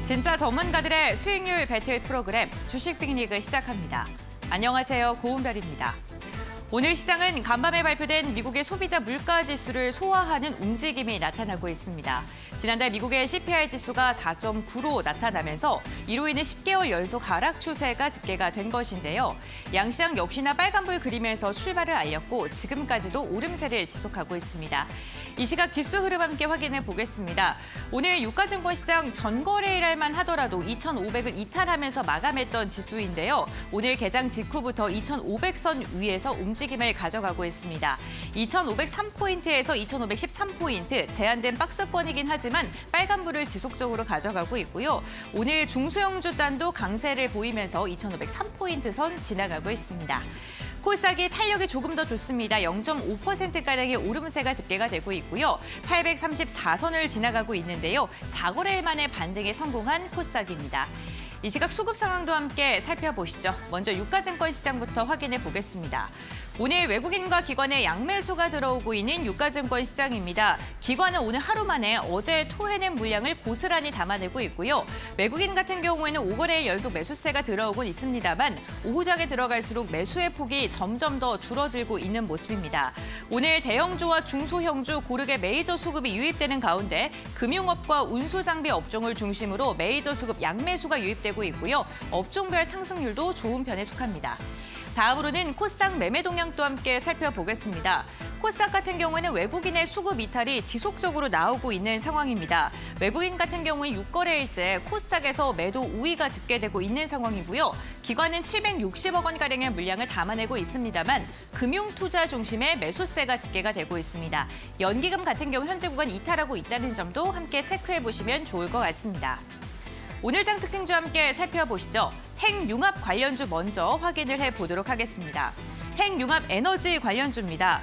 진짜 전문가들의 수익률 배틀 프로그램 주식 빅리그 시작합니다. 안녕하세요, 고은별입니다. 오늘 시장은 간밤에 발표된 미국의 소비자 물가 지수를 소화하는 움직임이 나타나고 있습니다. 지난달 미국의 CPI 지수가 4.9로 나타나면서 이로 인해 10개월 연속 하락 추세가 집계가 된 것인데요. 양시장 역시나 빨간불 그리면서 출발을 알렸고 지금까지도 오름세를 지속하고 있습니다. 이 시각 지수 흐름 함께 확인해 보겠습니다. 오늘 유가증권 시장 전거래일만 하더라도 2,500을 이탈하면서 마감했던 지수인데요. 오늘 개장 직후부터 2,500선 위에서 움직임을 가져가고 있습니다. 2,503포인트에서 2,513포인트, 제한된 박스권이긴 하지만 빨간불을 지속적으로 가져가고 있고요. 오늘 중소형주 단도 강세를 보이면서 2,503포인트 선 지나가고 있습니다. 코스닥이 탄력이 조금 더 좋습니다. 0.5%가량의 오름세가 집계가 되고 있고요. 834선을 지나가고 있는데요. 4거래일 만에 반등에 성공한 코스닥입니다. 이 시각 수급 상황도 함께 살펴보시죠. 먼저 유가증권 시장부터 확인해 보겠습니다. 오늘 외국인과 기관의 양매수가 들어오고 있는 유가증권 시장입니다. 기관은 오늘 하루 만에 어제 토해낸 물량을 고스란히 담아내고 있고요. 외국인 같은 경우에는 5거래일 연속 매수세가 들어오곤 있습니다만 오후장에 들어갈수록 매수의 폭이 점점 더 줄어들고 있는 모습입니다. 오늘 대형주와 중소형주 고르게 메이저 수급이 유입되는 가운데 금융업과 운수장비 업종을 중심으로 메이저 수급 양매수가 유입되고 있고요. 업종별 상승률도 좋은 편에 속합니다. 다음으로는 코스닥 매매 동향도 함께 살펴보겠습니다. 코스닥 같은 경우에는 외국인의 수급 이탈이 지속적으로 나오고 있는 상황입니다. 외국인 같은 경우에 6거래일째 코스닥에서 매도 우위가 집계되고 있는 상황이고요. 기관은 760억 원가량의 물량을 담아내고 있습니다만 금융투자 중심의 매수세가 집계가 되고 있습니다. 연기금 같은 경우 현재 구간 이탈하고 있다는 점도 함께 체크해 보시면 좋을 것 같습니다. 오늘장 특징주 함께 살펴보시죠. 핵융합 관련주 먼저 확인을 해보도록 하겠습니다. 핵융합 에너지 관련주입니다.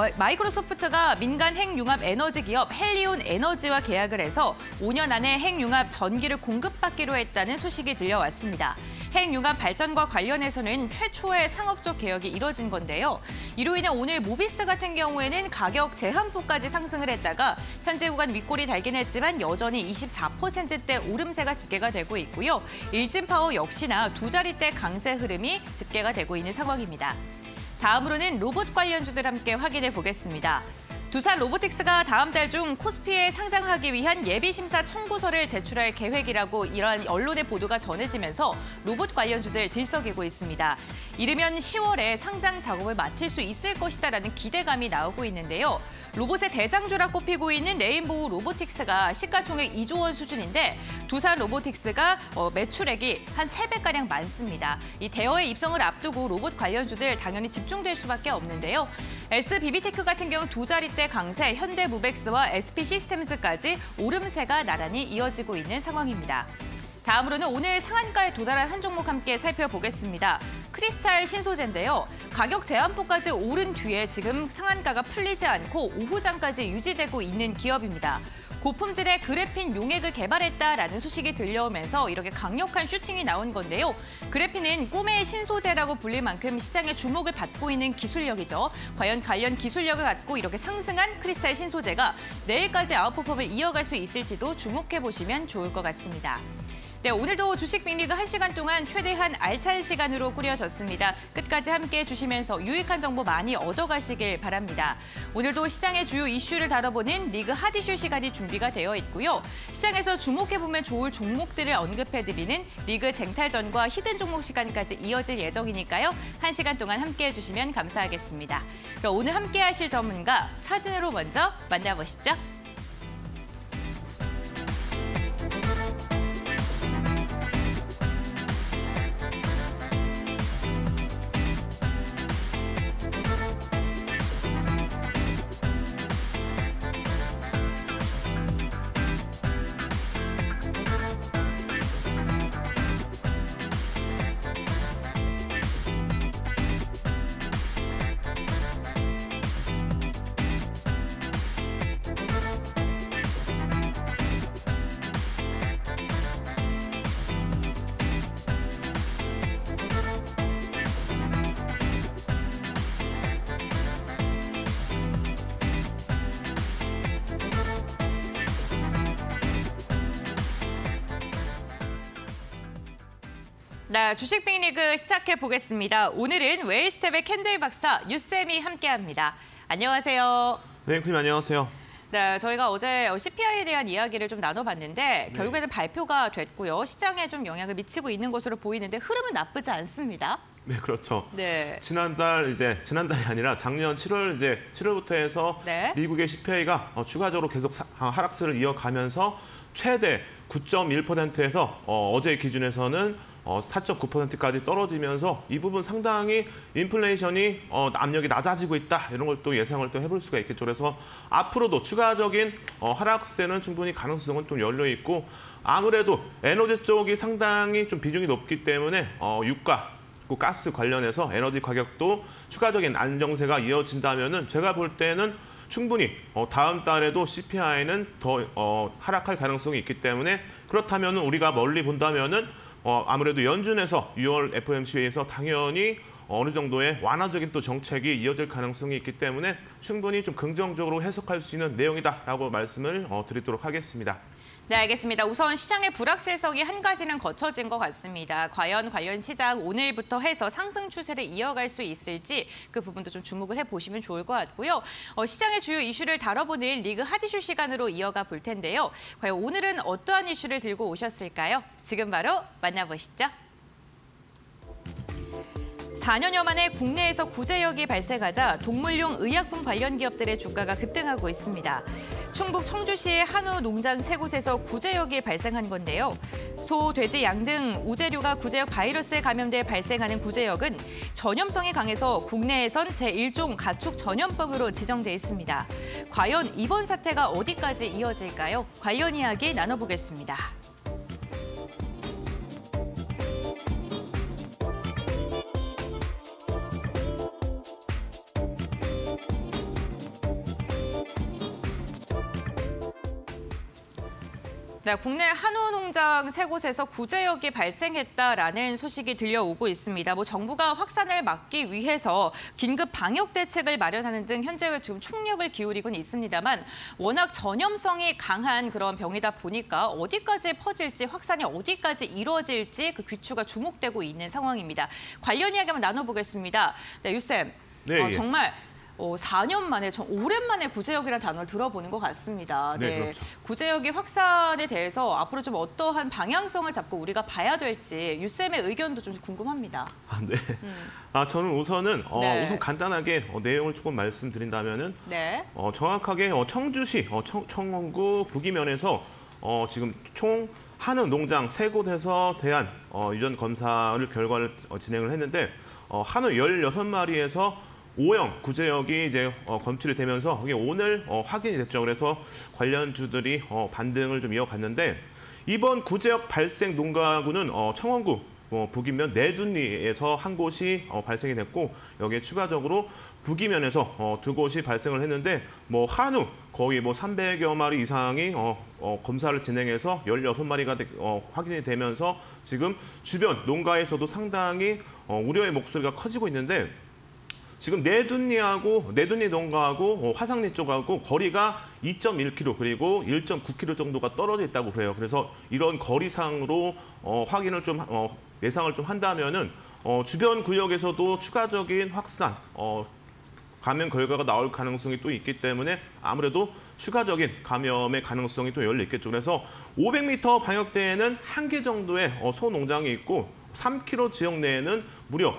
마이크로소프트가 민간 핵융합 에너지 기업 헬리온 에너지와 계약을 해서 5년 안에 핵융합 전기를 공급받기로 했다는 소식이 들려왔습니다. 핵융합 발전과 관련해서는 최초의 상업적 개혁이 이뤄진 건데요. 이로 인해 오늘 모비스 같은 경우에는 가격 제한폭까지 상승을 했다가 현재 구간 윗골이 달긴 했지만 여전히 24%대 오름세가 집계가 되고 있고요. 일진파워 역시나 두 자릿대 강세 흐름이 집계가 되고 있는 상황입니다. 다음으로는 로봇 관련주들 함께 확인해 보겠습니다. 두산 로보틱스가 다음 달 중 코스피에 상장하기 위한 예비심사 청구서를 제출할 계획이라고 이러한 언론의 보도가 전해지면서 로봇 관련주들 들썩이고 있습니다. 이르면 10월에 상장 작업을 마칠 수 있을 것이다라는 기대감이 나오고 있는데요. 로봇의 대장주라 꼽히고 있는 레인보우 로보틱스가 시가총액 2조 원 수준인데 두산 로보틱스가 매출액이 한 3배가량 많습니다. 이 대여의 입성을 앞두고 로봇 관련주들 당연히 집중될 수밖에 없는데요. SBB테크 같은 경우 두 자릿대 강세, 현대무벡스와 SP시스템즈까지 오름세가 나란히 이어지고 있는 상황입니다. 다음으로는 오늘 상한가에 도달한 한 종목 함께 살펴보겠습니다. 크리스탈 신소재인데요. 가격 제한폭까지 오른 뒤에 지금 상한가가 풀리지 않고 오후장까지 유지되고 있는 기업입니다. 고품질의 그래핀 용액을 개발했다라는 소식이 들려오면서 이렇게 강력한 슈팅이 나온 건데요. 그래핀은 꿈의 신소재라고 불릴 만큼 시장의 주목을 받고 있는 기술력이죠. 과연 관련 기술력을 갖고 이렇게 상승한 크리스탈 신소재가 내일까지 아웃퍼폼을 이어갈 수 있을지도 주목해보시면 좋을 것 같습니다. 네, 오늘도 주식 빅리그 1시간 동안 최대한 알찬 시간으로 꾸려졌습니다. 끝까지 함께해 주시면서 유익한 정보 많이 얻어가시길 바랍니다. 오늘도 시장의 주요 이슈를 다뤄보는 리그 핫이슈 시간이 준비가 되어 있고요. 시장에서 주목해보면 좋을 종목들을 언급해드리는 리그 쟁탈전과 히든 종목 시간까지 이어질 예정이니까요. 1시간 동안 함께해 주시면 감사하겠습니다. 그럼 오늘 함께하실 전문가 사진으로 먼저 만나보시죠. 네, 주식 빅리그 시작해 보겠습니다. 오늘은 웨이스텝의 캔들 박사 유쌤이 함께합니다. 안녕하세요. 네, 앵커님 안녕하세요. 네, 저희가 어제 CPI에 대한 이야기를 좀 나눠봤는데 결국에는 발표가 됐고요. 시장에 좀 영향을 미치고 있는 것으로 보이는데 흐름은 나쁘지 않습니다. 네, 그렇죠. 네. 지난달이 아니라 작년 7월부터 해서 네. 미국의 CPI가 추가적으로 계속 하락세를 이어가면서 최대 9.1%에서 어제 기준에서는 4.9%까지 떨어지면서 이 부분 상당히 인플레이션이 압력이 낮아지고 있다 이런 걸 또 예상을 또 해볼 수가 있겠죠. 그래서 앞으로도 추가적인 하락세는 충분히 가능성은 좀 열려 있고 아무래도 에너지 쪽이 상당히 좀 비중이 높기 때문에 유가 가스 관련해서 에너지 가격도 추가적인 안정세가 이어진다면은 제가 볼 때는 충분히 다음 달에도 CPI는 더 하락할 가능성이 있기 때문에 그렇다면 우리가 멀리 본다면은 아무래도 연준에서 6월 FOMC에서 당연히 어느 정도의 완화적인 또 정책이 이어질 가능성이 있기 때문에 충분히 좀 긍정적으로 해석할 수 있는 내용이다라고 말씀을 드리도록 하겠습니다. 네, 알겠습니다. 우선 시장의 불확실성이 한 가지는 거쳐진 것 같습니다. 과연 관련 시장 오늘부터 해서 상승 추세를 이어갈 수 있을지 그 부분도 좀 주목을 해보시면 좋을 것 같고요. 시장의 주요 이슈를 다뤄보는 리그 핫이슈 시간으로 이어가 볼 텐데요. 과연 오늘은 어떠한 이슈를 들고 오셨을까요? 지금 바로 만나보시죠. 4년여 만에 국내에서 구제역이 발생하자 동물용 의약품 관련 기업들의 주가가 급등하고 있습니다. 충북 청주시의 한우 농장 3곳에서 구제역이 발생한 건데요. 소, 돼지, 양 등 우제류가 구제역 바이러스에 감염돼 발생하는 구제역은 전염성이 강해서 국내에선 제1종 가축 전염병으로 지정돼 있습니다. 과연 이번 사태가 어디까지 이어질까요? 관련 이야기 나눠보겠습니다. 네, 국내 한우 농장 3곳에서 구제역이 발생했다라는 소식이 들려오고 있습니다. 정부가 확산을 막기 위해서 긴급 방역 대책을 마련하는 등 현재 지금 총력을 기울이고는 있습니다만 워낙 전염성이 강한 그런 병이다 보니까 어디까지 퍼질지 확산이 어디까지 이루어질지 그 귀추가 주목되고 있는 상황입니다. 관련 이야기 한번 나눠보겠습니다. 네, 유쌤. 네, 예. 정말 4년 만에, 오랜만에 구제역이라는 단어를 들어보는 것 같습니다. 네, 그렇죠. 구제역의 확산에 대해서 앞으로 좀 어떠한 방향성을 잡고 우리가 봐야 될지 유쌤의 의견도 좀 궁금합니다. 네. 저는 우선은 네. 우선 간단하게 내용을 조금 말씀드린다면은 네. 정확하게 청주시 청원구 부기면에서 지금 총 한우 농장 3곳에서 대한 유전 검사를 결과를 진행을 했는데 한우 16마리에서 O형 구제역이 이제 검출이 되면서 그게 오늘 확인이 됐죠. 그래서 관련주들이 반등을 좀 이어갔는데 이번 구제역 발생 농가구는 청원구 북이면 내둔리에서 한 곳이 발생이 됐고 여기에 추가적으로 북이면에서 2곳이 발생을 했는데 한우 거의 300여 마리 이상이 검사를 진행해서 16마리가 확인이 되면서 지금 주변 농가에서도 상당히 우려의 목소리가 커지고 있는데 지금 내둔리 농가하고 화상리 쪽하고 거리가 2.1km 그리고 1.9km 정도가 떨어져 있다고 그래요. 그래서 이런 거리상으로 확인을 좀 예상을 좀 한다면은 주변 구역에서도 추가적인 확산 감염 결과가 나올 가능성이 또 있기 때문에 아무래도 추가적인 감염의 가능성이 또 열려 있겠죠. 그래서 500m 방역대에는 1개 정도의 소 농장이 있고 3km 지역 내에는 무려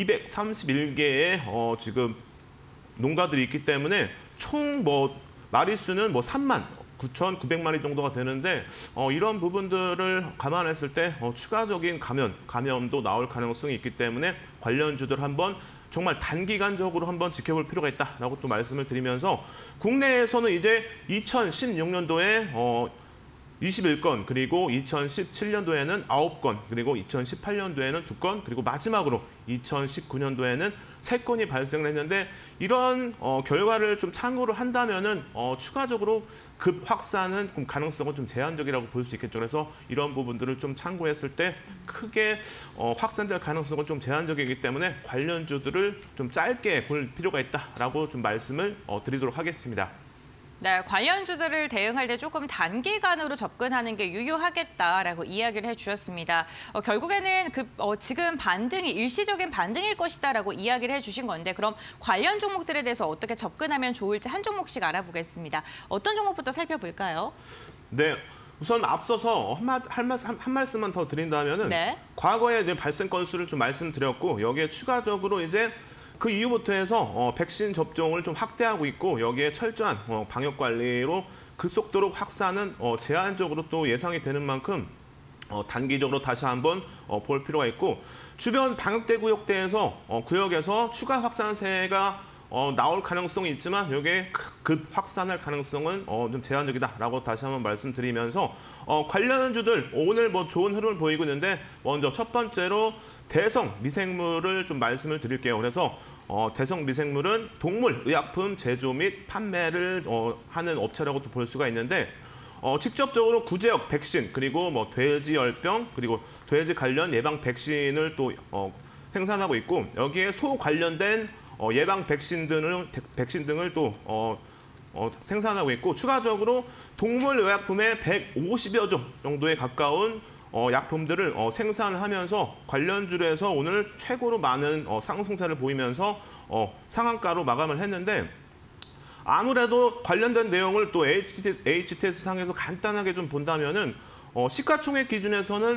231개의 지금 농가들이 있기 때문에 총 마리수는 39,900마리 정도가 되는데 이런 부분들을 감안했을 때 추가적인 감염도 나올 가능성이 있기 때문에 관련주들 한번 정말 단기간적으로 한번 지켜볼 필요가 있다라고 또 말씀을 드리면서 국내에서는 이제 2016년도에 21건, 그리고 2017년도에는 9건, 그리고 2018년도에는 2건, 그리고 마지막으로 2019년도에는 3건이 발생을 했는데 이런 결과를 좀 참고를 한다면은 추가적으로 급 확산은 가능성은 좀 제한적이라고 볼 수 있겠죠. 그래서 이런 부분들을 좀 참고했을 때 크게 확산될 가능성은 좀 제한적이기 때문에 관련주들을 좀 짧게 볼 필요가 있다라고 좀 말씀을 드리도록 하겠습니다. 네, 관련주들을 대응할 때 조금 단기간으로 접근하는 게 유효하겠다라고 이야기를 해주셨습니다. 결국에는 지금 반등이 일시적인 반등일 것이다라고 이야기를 해주신 건데 그럼 관련 종목들에 대해서 어떻게 접근하면 좋을지 한 종목씩 알아보겠습니다. 어떤 종목부터 살펴볼까요? 네. 우선 앞서서 한 말씀만 더 드린다면은 네. 과거에 이제 발생 건수를 좀 말씀드렸고 여기에 추가적으로 이제 그 이후부터 해서 백신 접종을 좀 확대하고 있고 여기에 철저한 방역 관리로 급속도로 확산은 제한적으로 또 예상이 되는 만큼 단기적으로 다시 한번 볼 필요가 있고 주변 방역대 구역에서 추가 확산세가 나올 가능성이 있지만 이게 급 확산할 가능성은 좀 제한적이다라고 다시 한번 말씀드리면서 관련주들 오늘 뭐 좋은 흐름을 보이고 있는데 먼저 첫 번째로 대성 미생물을 좀 말씀을 드릴게요. 그래서 대성 미생물은 동물 의약품 제조 및 판매를 하는 업체라고도 볼 수가 있는데 직접적으로 구제역 백신 그리고 뭐 돼지열병 그리고 돼지 관련 예방 백신을 또 생산하고 있고 여기에 소 관련된 예방 백신 등을 또 생산하고 있고 추가적으로 동물 의약품의 150여 종 정도에 가까운 약품들을 생산을 하면서 관련주에서 오늘 최고로 많은 상승세를 보이면서 상한가로 마감을 했는데 아무래도 관련된 내용을 또 HTS 상에서 간단하게 좀 본다면은 시가총액 기준에서는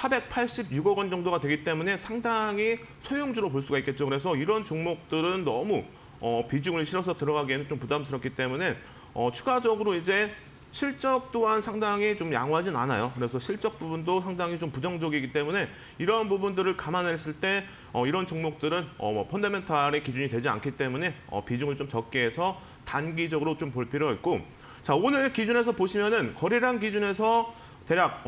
486억 원 정도가 되기 때문에 상당히 소형주로 볼 수가 있겠죠. 그래서 이런 종목들은 너무 비중을 실어서 들어가기에는 좀 부담스럽기 때문에 추가적으로 이제 실적 또한 상당히 좀 양호하진 않아요. 그래서 실적 부분도 상당히 좀 부정적이기 때문에 이런 부분들을 감안했을 때 이런 종목들은 펀더멘탈의 기준이 되지 않기 때문에 비중을 좀 적게 해서 단기적으로 좀 볼 필요가 있고 자 오늘 기준에서 보시면은 거래량 기준에서 대략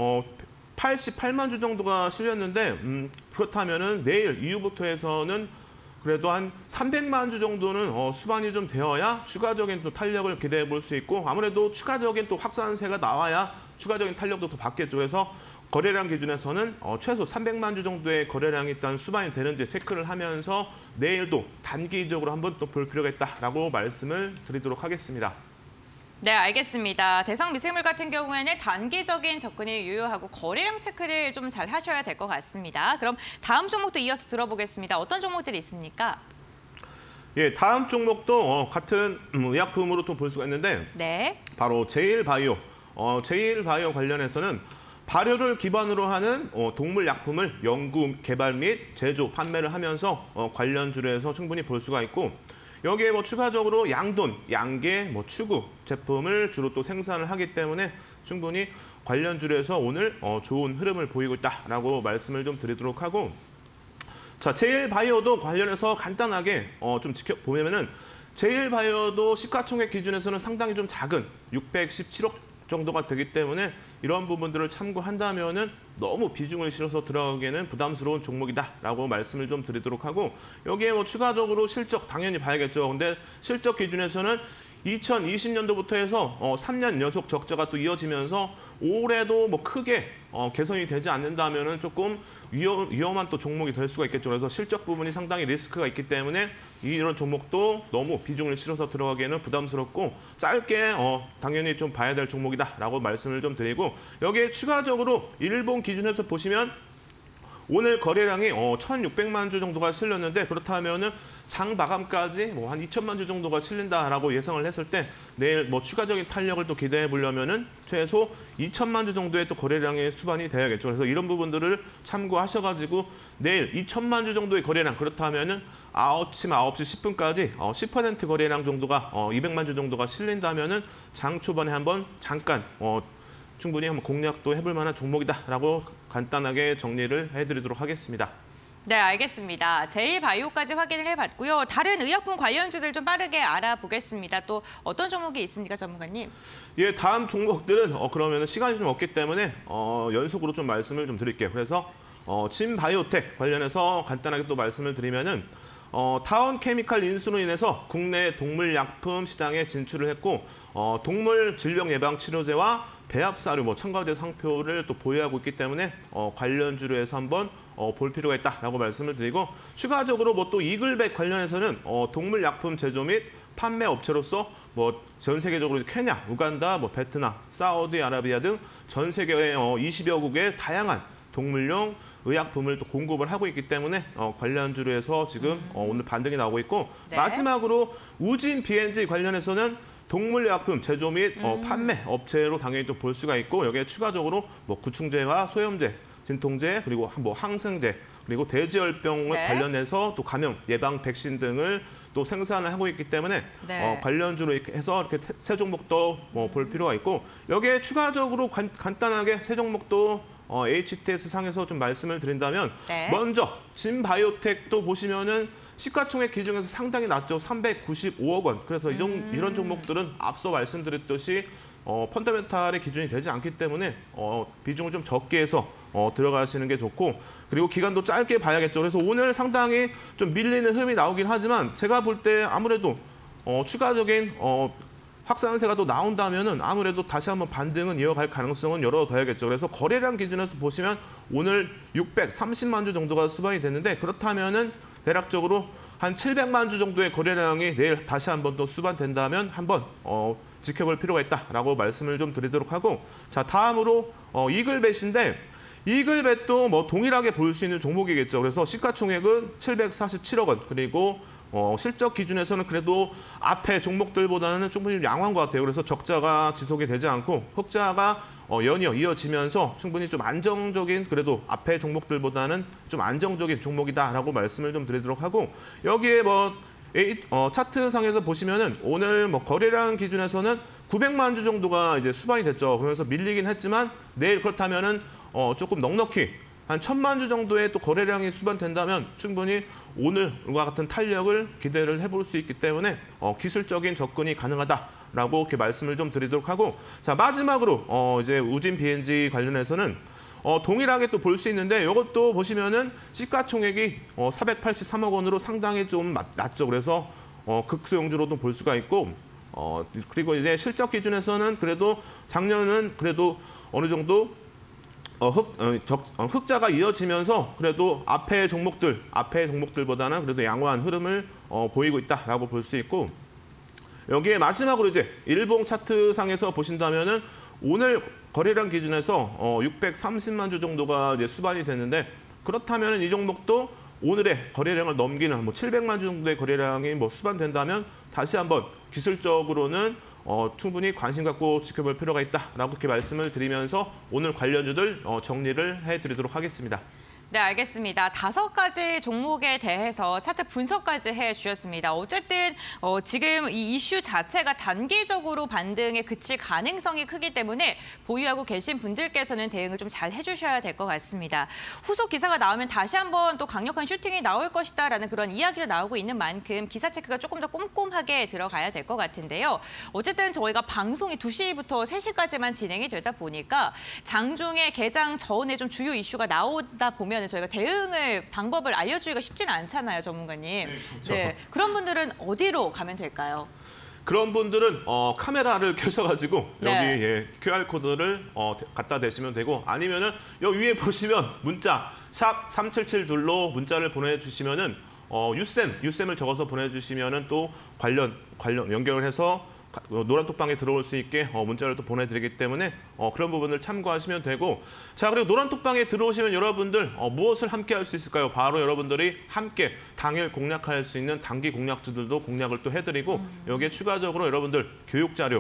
88만 주 정도가 실렸는데 그렇다면은 내일 이후부터 해서는 그래도 한 300만 주 정도는 수반이 좀 되어야 추가적인 또 탄력을 기대해 볼 수 있고 아무래도 추가적인 또 확산세가 나와야 추가적인 탄력도 더 받겠죠. 그래서 거래량 기준에서는 최소 300만 주 정도의 거래량이 일단 수반이 되는지 체크를 하면서 내일도 단기적으로 한번 또 볼 필요가 있다라고 말씀을 드리도록 하겠습니다. 네, 알겠습니다. 대성 미생물 같은 경우에는 단기적인 접근이 유효하고 거래량 체크를 좀 잘 하셔야 될 것 같습니다. 그럼 다음 종목도 이어서 들어보겠습니다. 어떤 종목들이 있습니까? 예, 다음 종목도 같은 의약품으로 또 볼 수가 있는데 네. 바로 제일바이오. 제일바이오 관련해서는 발효를 기반으로 하는 동물 약품을 연구, 개발 및 제조, 판매를 하면서 관련주에서 충분히 볼 수가 있고 여기에 뭐 추가적으로 양돈, 양계, 추구 제품을 주로 또 생산을 하기 때문에 충분히 관련주에서 오늘 좋은 흐름을 보이고 있다라고 말씀을 좀 드리도록 하고 자 제일바이오도 관련해서 간단하게 좀 지켜보면은 제일바이오도 시가총액 기준에서는 상당히 좀 작은 617억 정도가 되기 때문에 이런 부분들을 참고한다면은 너무 비중을 실어서 들어가기에는 부담스러운 종목이다라고 말씀을 좀 드리도록 하고 여기에 뭐 추가적으로 실적 당연히 봐야겠죠. 근데 실적 기준에서는 2020년도부터 해서 3년 연속 적자가 또 이어지면서 올해도 뭐 크게 개선이 되지 않는다면은 조금 위험한 또 종목이 될 수가 있겠죠. 그래서 실적 부분이 상당히 리스크가 있기 때문에 이런 종목도 너무 비중을 실어서 들어가기에는 부담스럽고 짧게 당연히 좀 봐야 될 종목이다라고 말씀을 좀 드리고 여기에 추가적으로 일본 기준에서 보시면 오늘 거래량이 1,600만 주 정도가 실렸는데 그렇다면은 장 마감까지 뭐 한 2천만 주 정도가 실린다라고 예상을 했을 때 내일 뭐 추가적인 탄력을 또 기대해 보려면은 최소 2천만 주 정도의 또 거래량의 수반이 돼야겠죠. 그래서 이런 부분들을 참고하셔가지고 내일 2천만 주 정도의 거래량 그렇다면은 아침 9시 10분까지 10% 거래량 정도가 200만 주 정도가 실린다면은 장 초반에 한번 잠깐 충분히 한번 공략도 해볼 만한 종목이다라고 간단하게 정리를 해드리도록 하겠습니다. 네, 알겠습니다. 제일바이오까지 확인을 해봤고요. 다른 의약품 관련주들 좀 빠르게 알아보겠습니다. 또 어떤 종목이 있습니까, 전문가님? 예, 다음 종목들은 그러면 시간이 좀 없기 때문에 연속으로 좀 말씀을 좀 드릴게요. 그래서 진바이오텍 관련해서 간단하게 또 말씀을 드리면은 타운 케미칼 인수로 인해서 국내 동물약품 시장에 진출을 했고 동물 질병 예방 치료제와 배합사료, 첨가제 상표를 또 보유하고 있기 때문에 관련주로 해서 한번 볼 필요가 있다라고 말씀을 드리고 추가적으로 또 이글백 관련해서는 동물약품 제조 및 판매 업체로서 뭐 전 세계적으로 케냐, 우간다, 뭐 베트남, 사우디아라비아 등 전 세계의 20여 국의 다양한 동물용 의약품을 또 공급을 하고 있기 때문에 관련주로 해서 지금 오늘 반등이 나오고 있고 네. 마지막으로 우진 B&G 관련해서는 동물의약품 제조 및 판매 업체로 당연히 또 볼 수가 있고 여기에 추가적으로 뭐 구충제와 소염제, 진통제 그리고 뭐 항생제 그리고 돼지열병을 네. 관련해서 또 감염 예방 백신 등을 또 생산을 하고 있기 때문에 네. 관련주로 이렇게 해서 이렇게 세 종목도 볼 필요가 있고 여기에 추가적으로 간단하게 세 종목도 HTS 상에서 좀 말씀을 드린다면 네. 먼저 진바이오텍도 보시면은 시가총액 기준에서 상당히 낮죠. 395억 원. 그래서 이런 종목들은 앞서 말씀드렸듯이 펀더멘탈의 기준이 되지 않기 때문에 비중을 좀 적게 해서 들어가시는 게 좋고 그리고 기간도 짧게 봐야겠죠. 그래서 오늘 상당히 좀 밀리는 흐름이 나오긴 하지만 제가 볼 때 아무래도 추가적인 확산세가 또 나온다면은 아무래도 다시 한번 반등은 이어갈 가능성은 열어둬야겠죠. 그래서 거래량 기준에서 보시면 오늘 630만 주 정도가 수반이 됐는데 그렇다면은 대략적으로 한 700만 주 정도의 거래량이 내일 다시 한번 또 수반된다면 한번 지켜볼 필요가 있다라고 말씀을 좀 드리도록 하고 자 다음으로 이글벳인데 이글벳도 뭐 동일하게 볼 수 있는 종목이겠죠. 그래서 시가총액은 747억 원 그리고 실적 기준에서는 그래도 앞에 종목들보다는 충분히 양호한 것 같아요. 그래서 적자가 지속이 되지 않고 흑자가 연이어 이어지면서 충분히 좀 안정적인 그래도 앞에 종목들보다는 좀 안정적인 종목이다라고 말씀을 좀 드리도록 하고 여기에 뭐 차트상에서 보시면은 오늘 뭐 거래량 기준에서는 900만 주 정도가 이제 수반이 됐죠. 그러면서 밀리긴 했지만 내일 그렇다면은 조금 넉넉히 한 1000만 주 정도의 또 거래량이 수반된다면 충분히 오늘과 같은 탄력을 기대를 해볼 수 있기 때문에 기술적인 접근이 가능하다라고 이렇게 말씀을 좀 드리도록 하고 자 마지막으로 이제 우진 B&G 관련해서는 동일하게 또 볼 수 있는데 이것도 보시면은 시가총액이 483억 원으로 상당히 좀 낮죠. 그래서 극소형주로도 볼 수가 있고 그리고 이제 실적 기준에서는 그래도 작년은 그래도 어느 정도 흑자가 이어지면서 그래도 앞에 종목들보다는 그래도 양호한 흐름을 보이고 있다라고 볼 수 있고 여기에 마지막으로 이제 일봉 차트상에서 보신다면은 오늘 거래량 기준에서 630만 주 정도가 이제 수반이 됐는데 그렇다면 이 종목도 오늘의 거래량을 넘기는 뭐 700만 주 정도의 거래량이 뭐 수반된다면 다시 한번 기술적으로는 충분히 관심 갖고 지켜볼 필요가 있다라고 이렇게 말씀을 드리면서 오늘 관련주들 정리를 해드리도록 하겠습니다. 네, 알겠습니다. 5가지 종목에 대해서 차트 분석까지 해주셨습니다. 어쨌든 지금 이 이슈 자체가 단기적으로 반등에 그칠 가능성이 크기 때문에 보유하고 계신 분들께서는 대응을 좀 잘 해주셔야 될 것 같습니다. 후속 기사가 나오면 다시 한번 또 강력한 슈팅이 나올 것이다라는 그런 이야기가 나오고 있는 만큼 기사 체크가 조금 더 꼼꼼하게 들어가야 될 것 같은데요. 어쨌든 저희가 방송이 2시부터 3시까지만 진행이 되다 보니까 장중에 개장 전에 좀 주요 이슈가 나오다 보면 저희가 대응을 방법을 알려주기가 쉽지는 않잖아요, 전문가님. 네, 그렇죠. 네, 그런 분들은 어디로 가면 될까요? 그런 분들은 카메라를 켜셔가지고 네. 여기 QR코드를 갖다 대시면 되고 아니면은 여기 위에 보시면 문자 샵 3772로 문자를 보내주시면은 유쌤을 적어서 보내주시면은 또 관련 연결을 해서 노란톡방에 들어올 수 있게 문자를 또 보내드리기 때문에 그런 부분을 참고하시면 되고 자 그리고 노란톡방에 들어오시면 여러분들 무엇을 함께 할 수 있을까요? 바로 여러분들이 함께 당일 공략할 수 있는 단기 공략주들도 공략을 또 해드리고 여기에 추가적으로 여러분들 교육자료,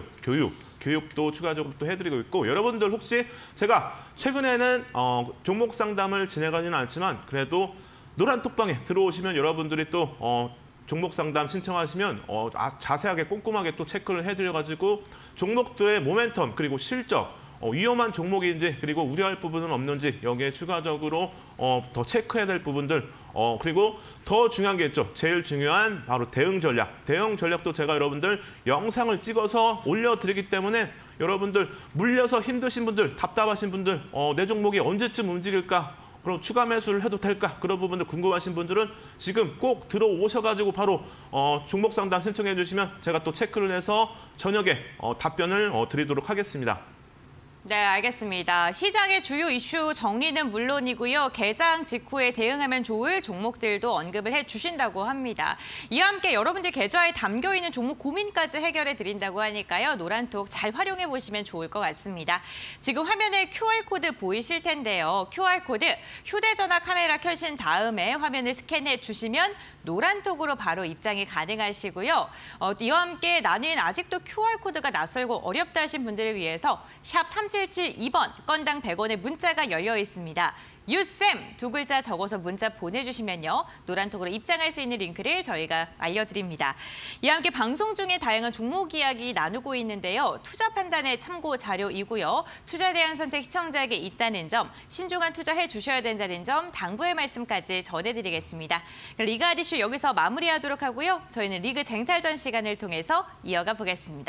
교육도 추가적으로 또 해드리고 있고 여러분들 혹시 제가 최근에는 종목 상담을 진행하지는 않지만 그래도 노란톡방에 들어오시면 여러분들이 또 종목 상담 신청하시면 자세하게 꼼꼼하게 또 체크를 해드려가지고 종목들의 모멘텀 그리고 실적 위험한 종목인지 그리고 우려할 부분은 없는지 여기에 추가적으로 더 체크해야 될 부분들 그리고 더 중요한 게 있죠. 제일 중요한 바로 대응 전략. 대응 전략도 제가 여러분들 영상을 찍어서 올려드리기 때문에 여러분들 물려서 힘드신 분들, 답답하신 분들 내 종목이 언제쯤 움직일까? 그럼 추가 매수를 해도 될까? 그런 부분들 궁금하신 분들은 지금 꼭 들어오셔가지고 바로 종목 상담 신청해 주시면 제가 또 체크를 해서 저녁에 답변을 드리도록 하겠습니다. 네, 알겠습니다. 시장의 주요 이슈 정리는 물론이고요. 개장 직후에 대응하면 좋을 종목들도 언급을 해주신다고 합니다. 이와 함께 여러분들 계좌에 담겨있는 종목 고민까지 해결해드린다고 하니까요. 노란톡 잘 활용해보시면 좋을 것 같습니다. 지금 화면에 QR코드 보이실 텐데요. QR코드 휴대전화 카메라 켜신 다음에 화면을 스캔해 주시면 노란톡으로 바로 입장이 가능하시고요. 이와 함께 나는 아직도 QR코드가 낯설고 어렵다 하신 분들을 위해서 샵 3772번 건당 100원의 문자가 열려 있습니다. 유쌤 두 글자 적어서 문자 보내주시면요. 노란톡으로 입장할 수 있는 링크를 저희가 알려드립니다. 이와 함께 방송 중에 다양한 종목 이야기 나누고 있는데요. 투자 판단의 참고 자료이고요. 투자에 대한 선택 시청자에게 있다는 점, 신중한 투자해 주셔야 된다는 점 당부의 말씀까지 전해드리겠습니다. 리그 아디슈 여기서 마무리하도록 하고요. 저희는 리그 쟁탈전 시간을 통해서 이어가 보겠습니다.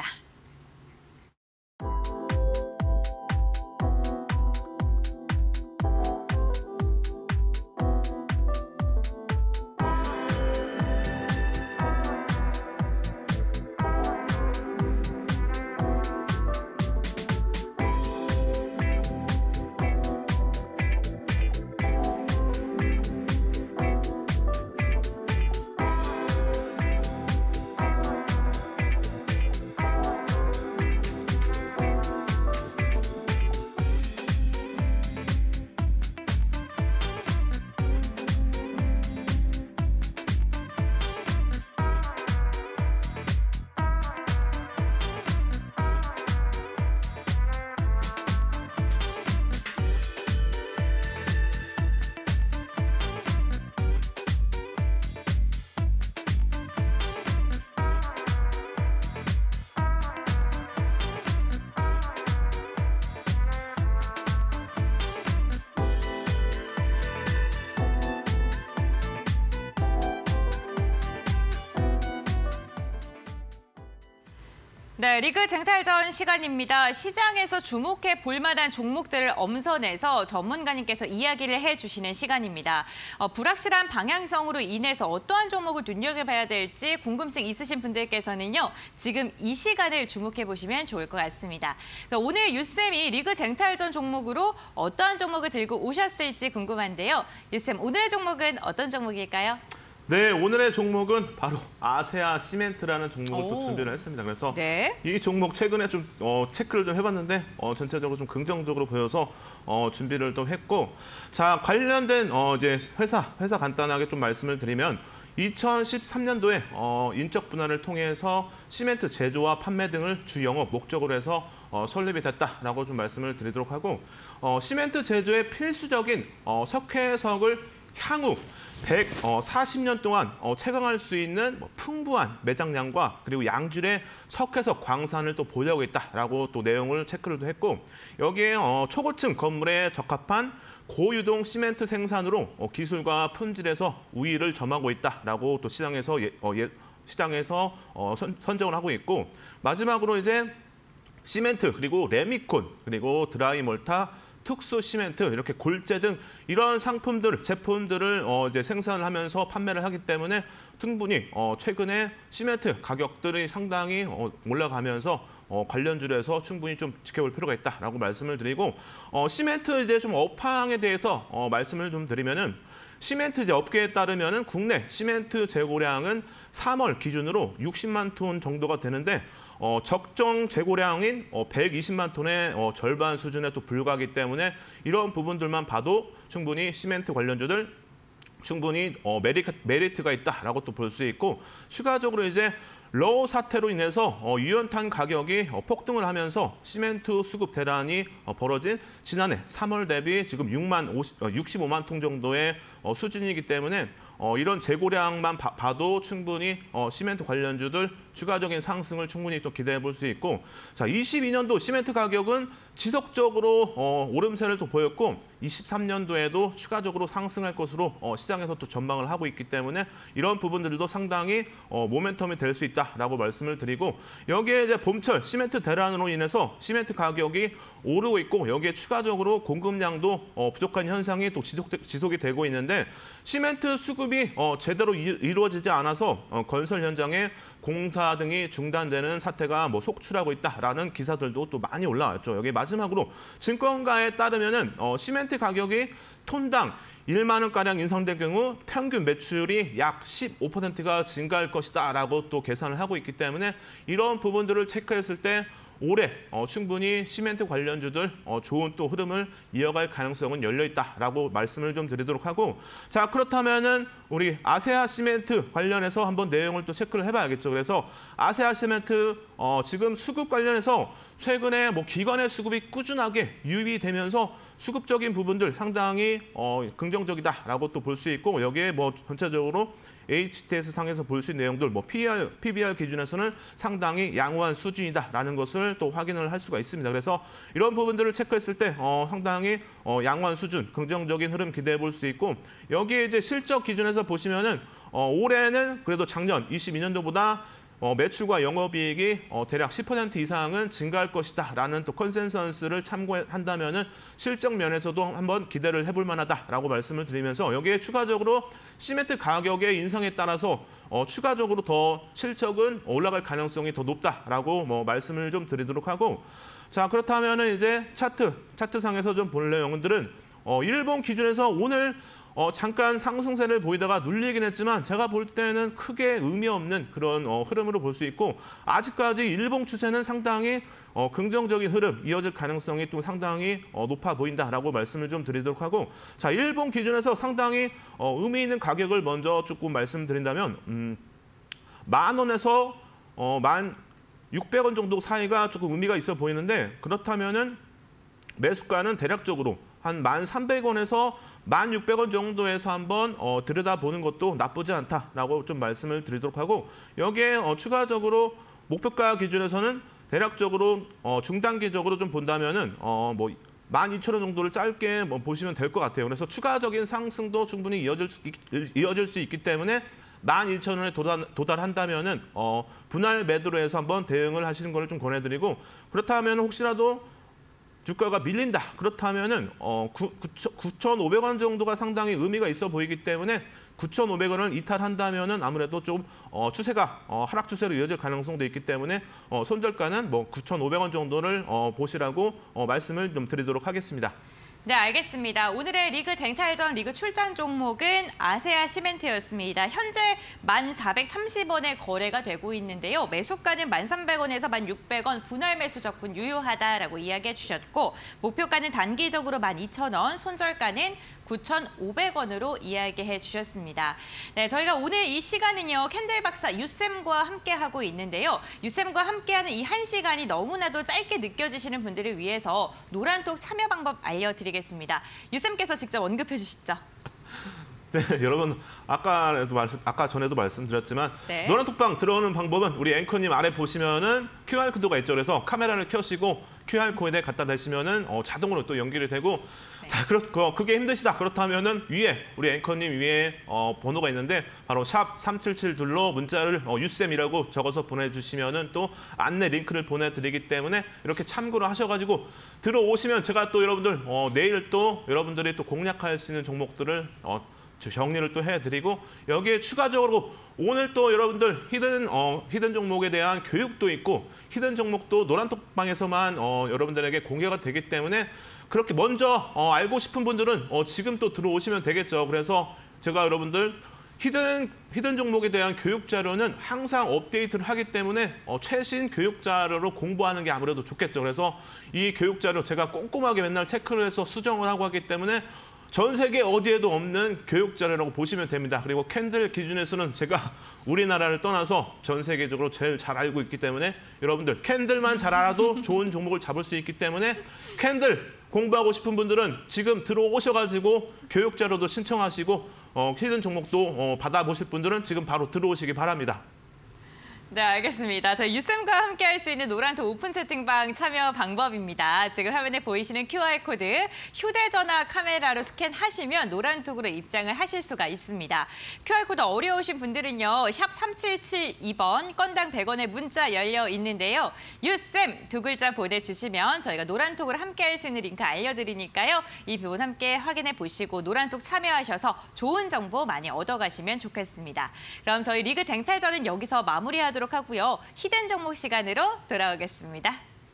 네, 리그 쟁탈전 시간입니다. 시장에서 주목해 볼 만한 종목들을 엄선해서 전문가님께서 이야기를 해주시는 시간입니다. 불확실한 방향성으로 인해서 어떠한 종목을 눈여겨봐야 될지 궁금증 있으신 분들께서는요. 지금 이 시간을 주목해 보시면 좋을 것 같습니다. 오늘 유쌤이 리그 쟁탈전 종목으로 어떠한 종목을 들고 오셨을지 궁금한데요. 유쌤, 오늘의 종목은 어떤 종목일까요? 네, 오늘의 종목은 바로 아세아 시멘트라는 종목을 또 준비를 했습니다. 그래서 네. 이 종목 최근에 좀 체크를 좀 해봤는데 전체적으로 좀 긍정적으로 보여서 준비를 또 했고, 자, 관련된 이제 회사 간단하게 좀 말씀을 드리면 2013년도에 인적 분할을 통해서 시멘트 제조와 판매 등을 주 영업 목적으로 해서 설립이 됐다라고 좀 말씀을 드리도록 하고, 시멘트 제조에 필수적인 석회석을 향후 140년 동안 채광할 수 있는 풍부한 매장량과 그리고 양질의 석회석 광산을 또 보유하고 있다라고 또 내용을 체크를 했고, 여기에 초고층 건물에 적합한 고유동 시멘트 생산으로 기술과 품질에서 우위를 점하고 있다라고 또 시장에서 선정을 하고 있고, 마지막으로 이제 시멘트 그리고 레미콘 그리고 드라이몰타 특수 시멘트, 이렇게 골재 등 이런 상품들, 제품들을 이제 생산을 하면서 판매를 하기 때문에 충분히 최근에 시멘트 가격들이 상당히 올라가면서 관련주에서 충분히 좀 지켜볼 필요가 있다라고 말씀을 드리고, 시멘트 이제 좀 업황에 대해서 말씀을 좀 드리면은, 시멘트 이제 업계에 따르면은 국내 시멘트 재고량은 3월 기준으로 60만 톤 정도가 되는데, 적정 재고량인 120만 톤의 절반 수준에 또 불과하기 때문에 이런 부분들만 봐도 충분히 시멘트 관련주들 충분히 메리트가 있다라고 또 볼 수 있고, 추가적으로 이제 러우 사태로 인해서 유연탄 가격이 폭등을 하면서 시멘트 수급 대란이 벌어진 지난해 3월 대비 지금 65만 톤 정도의 수준이기 때문에 이런 재고량만 봐도 충분히 시멘트 관련주들 추가적인 상승을 충분히 또 기대해 볼 수 있고, 자, 22년도 시멘트 가격은 지속적으로 오름세를 또 보였고 23년도에도 추가적으로 상승할 것으로 시장에서 또 전망을 하고 있기 때문에 이런 부분들도 상당히 모멘텀이 될 수 있다라고 말씀을 드리고, 여기에 이제 봄철 시멘트 대란으로 인해서 시멘트 가격이 오르고 있고, 여기에 추가적으로 공급량도 부족한 현상이 또 지속이 되고 있는데, 시멘트 수급이 제대로 이루어지지 않아서 건설 현장에 공사 등이 중단되는 사태가 뭐 속출하고 있다라는 기사들도 또 많이 올라왔죠. 여기 마지막으로 증권가에 따르면은 시멘트 가격이 톤당 1만 원가량 인상될 경우 평균 매출이 약 15%가 증가할 것이다라고 또 계산을 하고 있기 때문에 이런 부분들을 체크했을 때 올해 충분히 시멘트 관련주들 좋은 또 흐름을 이어갈 가능성은 열려 있다라고 말씀을 좀 드리도록 하고, 자 그렇다면은 우리 아세아 시멘트 관련해서 한번 내용을 또 체크를 해봐야겠죠. 그래서 아세아 시멘트 지금 수급 관련해서 최근에 뭐 기관의 수급이 꾸준하게 유입되면서 수급적인 부분들 상당히 긍정적이다라고 또 볼 수 있고, 여기에 뭐 전체적으로 HTS 상에서 볼 수 있는 내용들, 뭐 PBR 기준에서는 상당히 양호한 수준이다라는 것을 또 확인을 할 수가 있습니다. 그래서 이런 부분들을 체크했을 때 상당히 양호한 수준, 긍정적인 흐름 기대해 볼 수 있고, 여기에 이제 실적 기준에서 보시면은 올해는 그래도 작년 22년도보다 매출과 영업이익이 대략 10% 이상은 증가할 것이다라는 또 컨센서스를 참고한다면은 실적 면에서도 한번 기대를 해볼 만하다라고 말씀을 드리면서, 여기에 추가적으로 시멘트 가격의 인상에 따라서 추가적으로 더 실적은 올라갈 가능성이 더 높다라고 뭐 말씀을 좀 드리도록 하고, 자 그렇다면은 이제 차트상에서 좀 볼 내용들은 일본 기준에서 오늘 잠깐 상승세를 보이다가 눌리긴 했지만 제가 볼 때는 크게 의미 없는 그런 흐름으로 볼 수 있고, 아직까지 일본 추세는 상당히 긍정적인 흐름 이어질 가능성이 또 상당히 높아 보인다라고 말씀을 좀 드리도록 하고, 자 일본 기준에서 상당히 의미 있는 가격을 먼저 조금 말씀드린다면 10,000원에서 1,600원 정도 사이가 조금 의미가 있어 보이는데, 그렇다면은 매수가는 대략적으로 한 1,300원에서 1,600원 정도에서 한번 들여다보는 것도 나쁘지 않다라고 좀 말씀을 드리도록 하고, 여기에 추가적으로 목표가 기준에서는 대략적으로 중단기적으로 좀 본다면은 뭐 12,000원 정도를 짧게 뭐 보시면 될 것 같아요. 그래서 추가적인 상승도 충분히 이어질 수 있기 때문에 11,000원에 도달한다면은 분할 매도로 해서 한번 대응을 하시는 것을 좀 권해드리고, 그렇다면 혹시라도 주가가 밀린다. 그렇다면은 9,500원 정도가 상당히 의미가 있어 보이기 때문에 9,500원을 이탈한다면은 아무래도 좀 추세가 하락 추세로 이어질 가능성도 있기 때문에 손절가는 뭐 9,500원 정도를 보시라고 말씀을 좀 드리도록 하겠습니다. 네, 알겠습니다. 오늘의 리그 쟁탈전 리그 출전 종목은 아세아 시멘트였습니다. 현재 1,430원에 거래가 되고 있는데요. 매수가는 1,300원에서 1,600원, 분할 매수 적분 유효하다라고 이야기해 주셨고, 목표가는 단기적으로 12,000원, 손절가는 9,500원으로 이야기해 주셨습니다. 네, 저희가 오늘 이 시간은요, 캔들 박사 유쌤과 함께하고 있는데요. 유쌤과 함께하는 이 1시간이 너무나도 짧게 느껴지시는 분들을 위해서 노란톡 참여 방법 알려드리겠습니다. 유쌤께서 직접 언급해 주시죠. 네, 여러분 아까 전에도 말씀드렸지만 네. 노란톡방 들어오는 방법은 우리 앵커님 아래 보시면은 QR 코드가 있죠. 그래서 카메라를 켜시고 QR 코드에 갖다 대시면은 자동으로 또 연결이 되고, 네. 자 그게 힘드시다 그렇다면은 위에 우리 앵커님 위에 번호가 있는데 바로 샵 3772로 문자를 유쌤이라고 적어서 보내주시면은 또 안내 링크를 보내드리기 때문에 이렇게 참고를 하셔가지고 들어오시면 제가 또 여러분들 내일 또 여러분들이 또 공략할 수 있는 종목들을 정리를 또 해드리고, 여기에 추가적으로 오늘 또 여러분들 히든 종목에 대한 교육도 있고 히든 종목도 노란톡방에서만 여러분들에게 공개가 되기 때문에 그렇게 먼저 알고 싶은 분들은 지금 또 들어오시면 되겠죠. 그래서 제가 여러분들 히든 종목에 대한 교육 자료는 항상 업데이트를 하기 때문에 최신 교육 자료로 공부하는 게 아무래도 좋겠죠. 그래서 이 교육 자료 제가 꼼꼼하게 맨날 체크를 해서 수정을 하고 하기 때문에 전 세계 어디에도 없는 교육 자료라고 보시면 됩니다. 그리고 캔들 기준에서는 제가 우리나라를 떠나서 전 세계적으로 제일 잘 알고 있기 때문에 여러분들 캔들만 잘 알아도 좋은 종목을 잡을 수 있기 때문에 캔들 공부하고 싶은 분들은 지금 들어오셔가지고 교육 자료도 신청하시고 히든 종목도 받아보실 분들은 지금 바로 들어오시기 바랍니다. 네, 알겠습니다. 저희 유쌤과 함께 할 수 있는 노란톡 오픈 채팅방 참여 방법입니다. 지금 화면에 보이시는 QR코드 휴대전화 카메라로 스캔하시면 노란톡으로 입장을 하실 수가 있습니다. QR코드 어려우신 분들은요. 샵 3772번 건당 100원의 문자 열려 있는데요. 유쌤 두 글자 보내주시면 저희가 노란톡으로 함께 할 수 있는 링크 알려드리니까요. 이 부분 함께 확인해 보시고 노란톡 참여하셔서 좋은 정보 많이 얻어가시면 좋겠습니다. 그럼 저희 리그 쟁탈전은 여기서 마무리하도록 마치도록 하고요. 히든 종목 시간으로 돌아오겠습니다.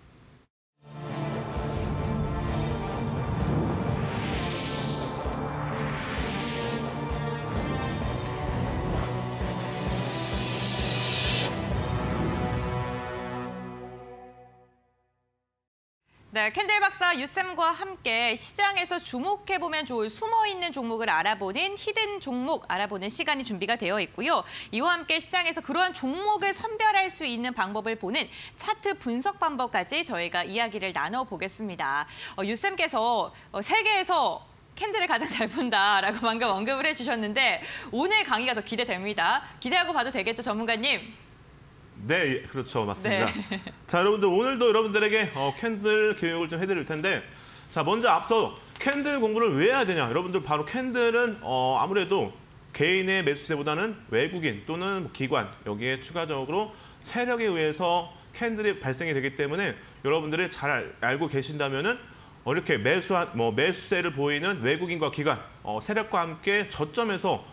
네, 캔들 박사 유쌤과 함께 시장에서 주목해보면 좋을 숨어있는 종목을 알아보는 히든 종목 알아보는 시간이 준비가 되어 있고요. 이와 함께 시장에서 그러한 종목을 선별할 수 있는 방법을 보는 차트 분석 방법까지 저희가 이야기를 나눠보겠습니다. 유쌤께서 세계에서 캔들을 가장 잘 본다라고 방금 언급을 해주셨는데 오늘 강의가 더 기대됩니다. 기대하고 봐도 되겠죠, 전문가님? 네, 그렇죠. 맞습니다. 네. 자, 여러분들 오늘도 여러분들에게 캔들 교육을 좀 해드릴 텐데 자, 먼저 앞서 캔들 공부를 왜 해야 되냐. 여러분들 바로 캔들은 아무래도 개인의 매수세보다는 외국인 또는 기관 여기에 추가적으로 세력에 의해서 캔들이 발생이 되기 때문에 여러분들이 잘 알고 계신다면은 이렇게 매수세를 보이는 외국인과 기관 세력과 함께 저점에서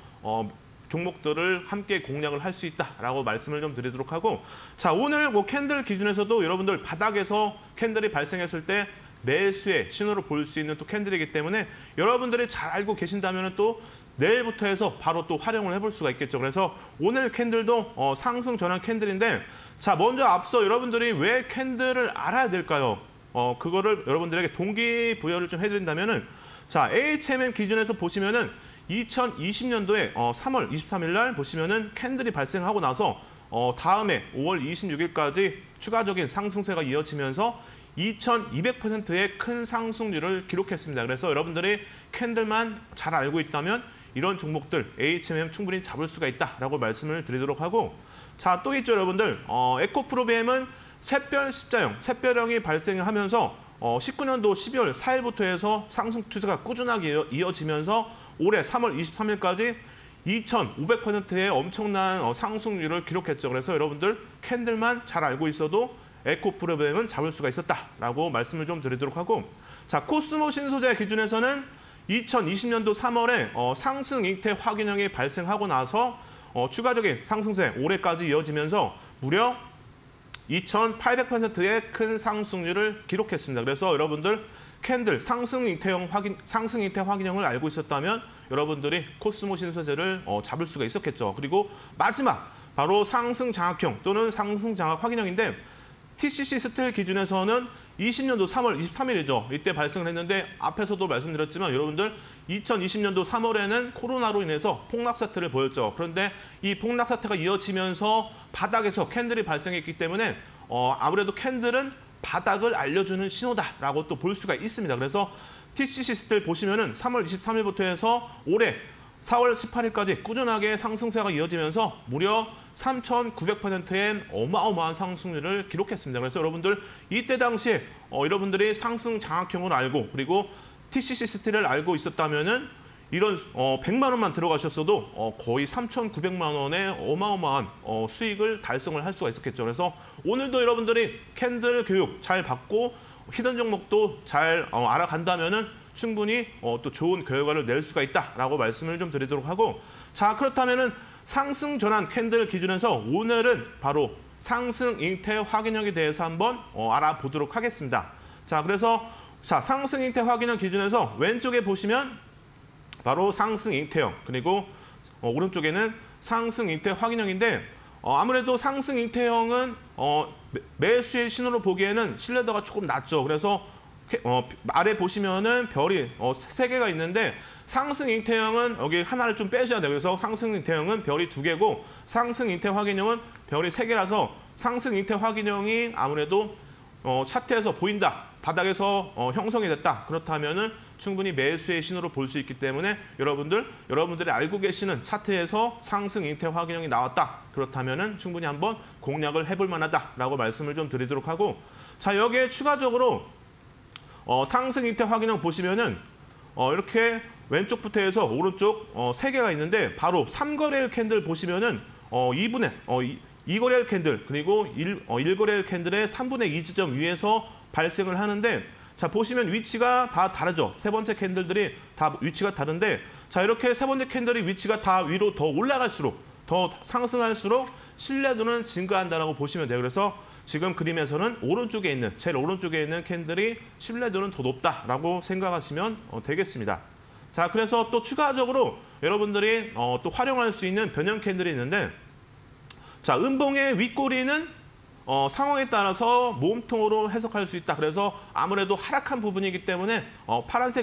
종목들을 함께 공략을 할 수 있다라고 말씀을 좀 드리도록 하고 자 오늘 캔들 기준에서도 여러분들 바닥에서 캔들이 발생했을 때 매수의 신호를 볼 수 있는 또 캔들이기 때문에 여러분들이 잘 알고 계신다면 또 내일부터 해서 바로 또 활용을 해볼 수가 있겠죠. 그래서 오늘 캔들도 상승 전환 캔들인데 자 먼저 앞서 여러분들이 왜 캔들을 알아야 될까요? 그거를 여러분들에게 동기부여를 좀 해드린다면은 자 AHMM 기준에서 보시면은 2020년도에 3월 23일 날 보시면은 캔들이 발생하고 나서 다음에 5월 26일까지 추가적인 상승세가 이어지면서 2200%의 큰 상승률을 기록했습니다. 그래서 여러분들이 캔들만 잘 알고 있다면 이런 종목들 AHMM 충분히 잡을 수가 있다라고 말씀을 드리도록 하고 자, 또 있죠, 여러분들. 에코프로비엠은 샛별 십자형, 샛별형이 발생하면서 19년도 12월 4일부터 해서 상승 추세가 꾸준하게 이어지면서 올해 3월 23일까지 2500%의 엄청난 상승률을 기록했죠. 그래서 여러분들 캔들만 잘 알고 있어도 에코프로비엠은 잡을 수가 있었다라고 말씀을 좀 드리도록 하고 자 코스모 신소재 기준에서는 2020년도 3월에 상승 잉태 확인형이 발생하고 나서 추가적인 상승세 올해까지 이어지면서 무려 2800%의 큰 상승률을 기록했습니다. 그래서 여러분들 캔들 상승 잉태 확인형을 알고 있었다면 여러분들이 코스모 신소재를 잡을 수가 있었겠죠. 그리고 마지막 바로 상승 장악형 또는 상승 장악 확인형인데 TCC 스틸 기준에서는 20년도 3월 23일이죠. 이때 발생을 했는데 앞에서도 말씀드렸지만 여러분들 2020년도 3월에는 코로나로 인해서 폭락 사태를 보였죠. 그런데 이 폭락 사태가 이어지면서 바닥에서 캔들이 발생했기 때문에 아무래도 캔들은 바닥을 알려주는 신호다라고 또 볼 수가 있습니다. 그래서 TCC 스틸 보시면은 3월 23일부터 해서 올해 4월 18일까지 꾸준하게 상승세가 이어지면서 무려 3900%의 어마어마한 상승률을 기록했습니다. 그래서 여러분들 이때 당시에 여러분들이 상승 장악형을 알고 그리고 TCC 스틸을 알고 있었다면은 이런 100만 원만 들어가셨어도 거의 3,900만 원의 어마어마한 수익을 달성을 할 수가 있었겠죠. 그래서 오늘도 여러분들이 캔들 교육 잘 받고 히든 종목도 잘 알아간다면은 충분히 또 좋은 결과를 낼 수가 있다라고 말씀을 좀 드리도록 하고 자 그렇다면은 상승 전환 캔들 기준에서 오늘은 바로 상승 잉태 확인형에 대해서 한번 알아보도록 하겠습니다. 자 그래서 자 상승 잉태 확인형 기준에서 왼쪽에 보시면 바로 상승 잉태형 그리고 오른쪽에는 상승 잉태 확인형인데 아무래도 상승 잉태형은 매수의 신호로 보기에는 신뢰도가 조금 낮죠. 그래서 아래 보시면은 별이 3개가 있는데 상승 잉태형은 여기 하나를 좀 빼셔야 돼요. 그래서 상승 잉태형은 별이 2개고 상승 잉태 확인형은 별이 3개라서 상승 잉태 확인형이 아무래도 차트에서 보인다. 바닥에서 형성이 됐다. 그렇다면은 충분히 매수의 신호로 볼 수 있기 때문에 여러분들이 알고 계시는 차트에서 상승 잉태 확인형이 나왔다. 그렇다면은 충분히 한번 공략을 해볼 만하다라고 말씀을 좀 드리도록 하고 자 여기에 추가적으로 상승 잉태 확인형 보시면은 이렇게 왼쪽부터 해서 오른쪽 3개가 있는데 바로 3거래일 캔들 보시면은 2거래일 캔들 그리고 1거래일 캔들의 3분의 2 지점 위에서 발생을 하는데 자 보시면 위치가 다 다르죠. 세 번째 캔들들이 다 위치가 다른데 자 이렇게 세 번째 캔들이 위치가 다 위로 더 올라갈수록 더 상승할수록 신뢰도는 증가한다라고 보시면 돼요. 그래서 지금 그림에서는 오른쪽에 있는, 제일 오른쪽에 있는 캔들이 신뢰도는 더 높다라고 생각하시면 되겠습니다. 자, 그래서 또 추가적으로 여러분들이 또 활용할 수 있는 변형 캔들이 있는데, 자, 음봉의 윗꼬리는 상황에 따라서 몸통으로 해석할 수 있다. 그래서 아무래도 하락한 부분이기 때문에 파란색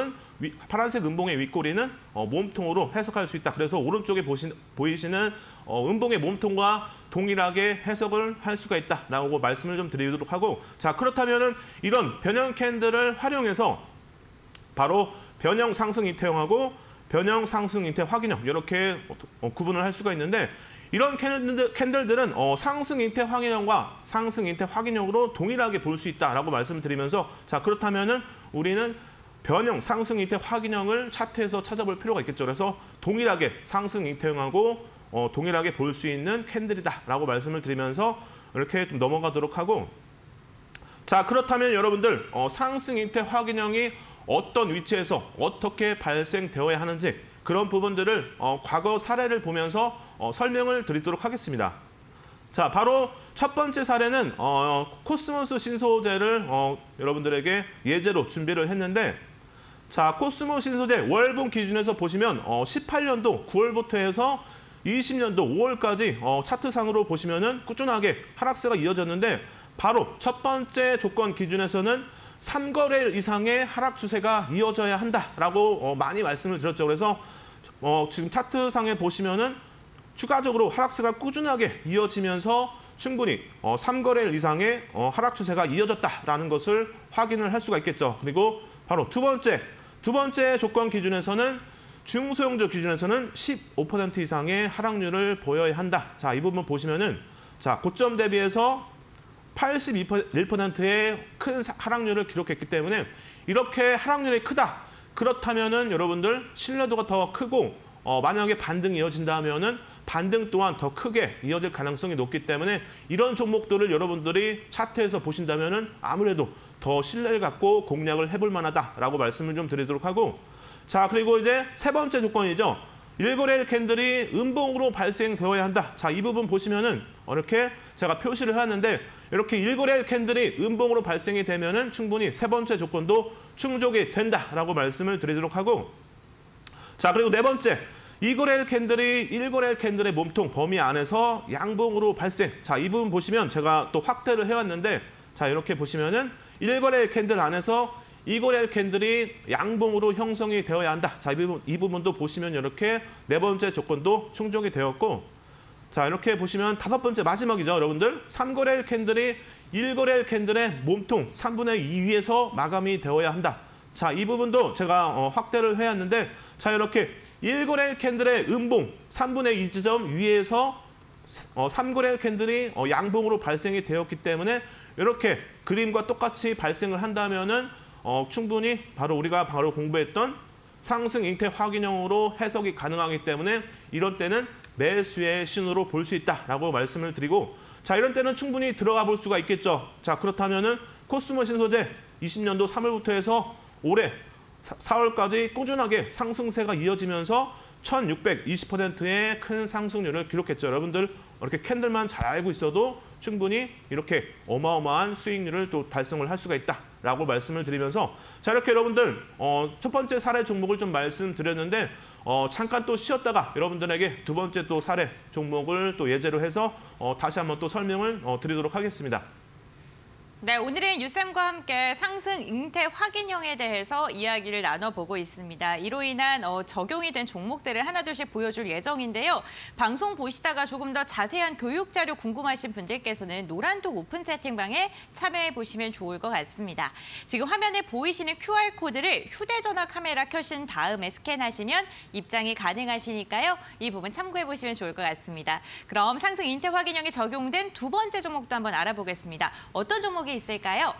음봉의 윗꼬리는 몸통으로 해석할 수 있다. 그래서 오른쪽에 보이시는 음봉의 몸통과 동일하게 해석을 할 수가 있다라고 말씀을 좀 드리도록 하고, 자, 그렇다면은 이런 변형 캔들을 활용해서 바로 변형 상승 인태형하고 변형 상승 인태 확인형 이렇게 구분을 할 수가 있는데, 이런 캔들들은 상승 인태 확인형과 상승 인태 확인형으로 동일하게 볼 수 있다라고 말씀을 드리면서, 자, 그렇다면은 우리는 변형 상승 인태 확인형을 차트에서 찾아볼 필요가 있겠죠. 그래서 동일하게 상승 인태형하고 동일하게 볼 수 있는 캔들이다라고 말씀을 드리면서 이렇게 좀 넘어가도록 하고, 자, 그렇다면 여러분들 상승 인태 확인형이 어떤 위치에서 어떻게 발생되어야 하는지 그런 부분들을 과거 사례를 보면서 설명을 드리도록 하겠습니다. 자, 바로 첫 번째 사례는 코스모스 신소재를 여러분들에게 예제로 준비를 했는데, 자, 코스모스 신소재 월분 기준에서 보시면 18년도 9월부터 해서 20년도 5월까지 차트상으로 보시면은 꾸준하게 하락세가 이어졌는데, 바로 첫 번째 조건 기준에서는 3거래일 이상의 하락 추세가 이어져야 한다라고 많이 말씀을 드렸죠. 그래서 지금 차트상에 보시면은 추가적으로 하락세가 꾸준하게 이어지면서 충분히 3거래일 이상의 하락 추세가 이어졌다라는 것을 확인을 할 수가 있겠죠. 그리고 바로 두 번째 조건 기준에서는 중소형주 기준에서는 15% 이상의 하락률을 보여야 한다. 자, 이 부분 보시면은, 자, 고점 대비해서 81%의 큰 하락률을 기록했기 때문에 이렇게 하락률이 크다. 그렇다면은 여러분들 신뢰도가 더 크고 만약에 반등이 이어진다면은 반등 또한 더 크게 이어질 가능성이 높기 때문에 이런 종목들을 여러분들이 차트에서 보신다면은 아무래도 더 신뢰를 갖고 공략을 해볼 만하다라고 말씀을 좀 드리도록 하고, 자, 그리고 이제 세 번째 조건이죠. 1거래일 캔들이 음봉으로 발생되어야 한다. 자, 이 부분 보시면은 이렇게 제가 표시를 해왔는데, 이렇게 1거래일 캔들이 음봉으로 발생이 되면은 충분히 세 번째 조건도 충족이 된다라고 말씀을 드리도록 하고, 자, 그리고 네 번째, 2거래일 캔들이 1거래일 캔들의 몸통 범위 안에서 양봉으로 발생. 자, 이 부분 보시면 제가 또 확대를 해왔는데, 자, 이렇게 보시면은 1거래일 캔들 안에서 2거래일 캔들이 양봉으로 형성이 되어야 한다. 자, 이 부분도 보시면 이렇게 네 번째 조건도 충족이 되었고, 자, 이렇게 보시면 다섯 번째 마지막이죠, 여러분들. 3거래일 캔들이 1거래일 캔들의 몸통 3분의 2 위에서 마감이 되어야 한다. 자, 이 부분도 제가 확대를 해왔는데, 자, 이렇게 1거래일 캔들의 음봉 3분의 2 지점 위에서 3거래일 캔들이 양봉으로 발생이 되었기 때문에 이렇게 그림과 똑같이 발생을 한다면은 충분히 우리가 바로 공부했던 상승 잉태 확인형으로 해석이 가능하기 때문에 이런 때는 매수의 신호로 볼 수 있다라고 말씀을 드리고, 자, 이런 때는 충분히 들어가 볼 수가 있겠죠. 자, 그렇다면은 코스모스 신소재 20년도 3월부터 해서 올해 4월까지 꾸준하게 상승세가 이어지면서 1620%의 큰 상승률을 기록했죠. 여러분들 이렇게 캔들만 잘 알고 있어도 충분히 이렇게 어마어마한 수익률을 또 달성을 할 수가 있다라고 말씀을 드리면서, 자, 이렇게 여러분들 첫 번째 사례 종목을 좀 말씀드렸는데 잠깐 또 쉬었다가 여러분들에게 두 번째 또 사례 종목을 또 예제로 해서 다시 한번 또 설명을 드리도록 하겠습니다. 네, 오늘은 유쌤과 함께 상승 잉태 확인형에 대해서 이야기를 나눠보고 있습니다. 이로 인한 적용이 된 종목들을 하나둘씩 보여줄 예정인데요. 방송 보시다가 조금 더 자세한 교육 자료 궁금하신 분들께서는 노란독 오픈 채팅방에 참여해 보시면 좋을 것 같습니다. 지금 화면에 보이시는 QR코드를 휴대전화 카메라 켜신 다음에 스캔하시면 입장이 가능하시니까요. 이 부분 참고해 보시면 좋을 것 같습니다. 그럼 상승 잉태 확인형이 적용된 두 번째 종목도 한번 알아보겠습니다. 어떤 종목이 있을까요?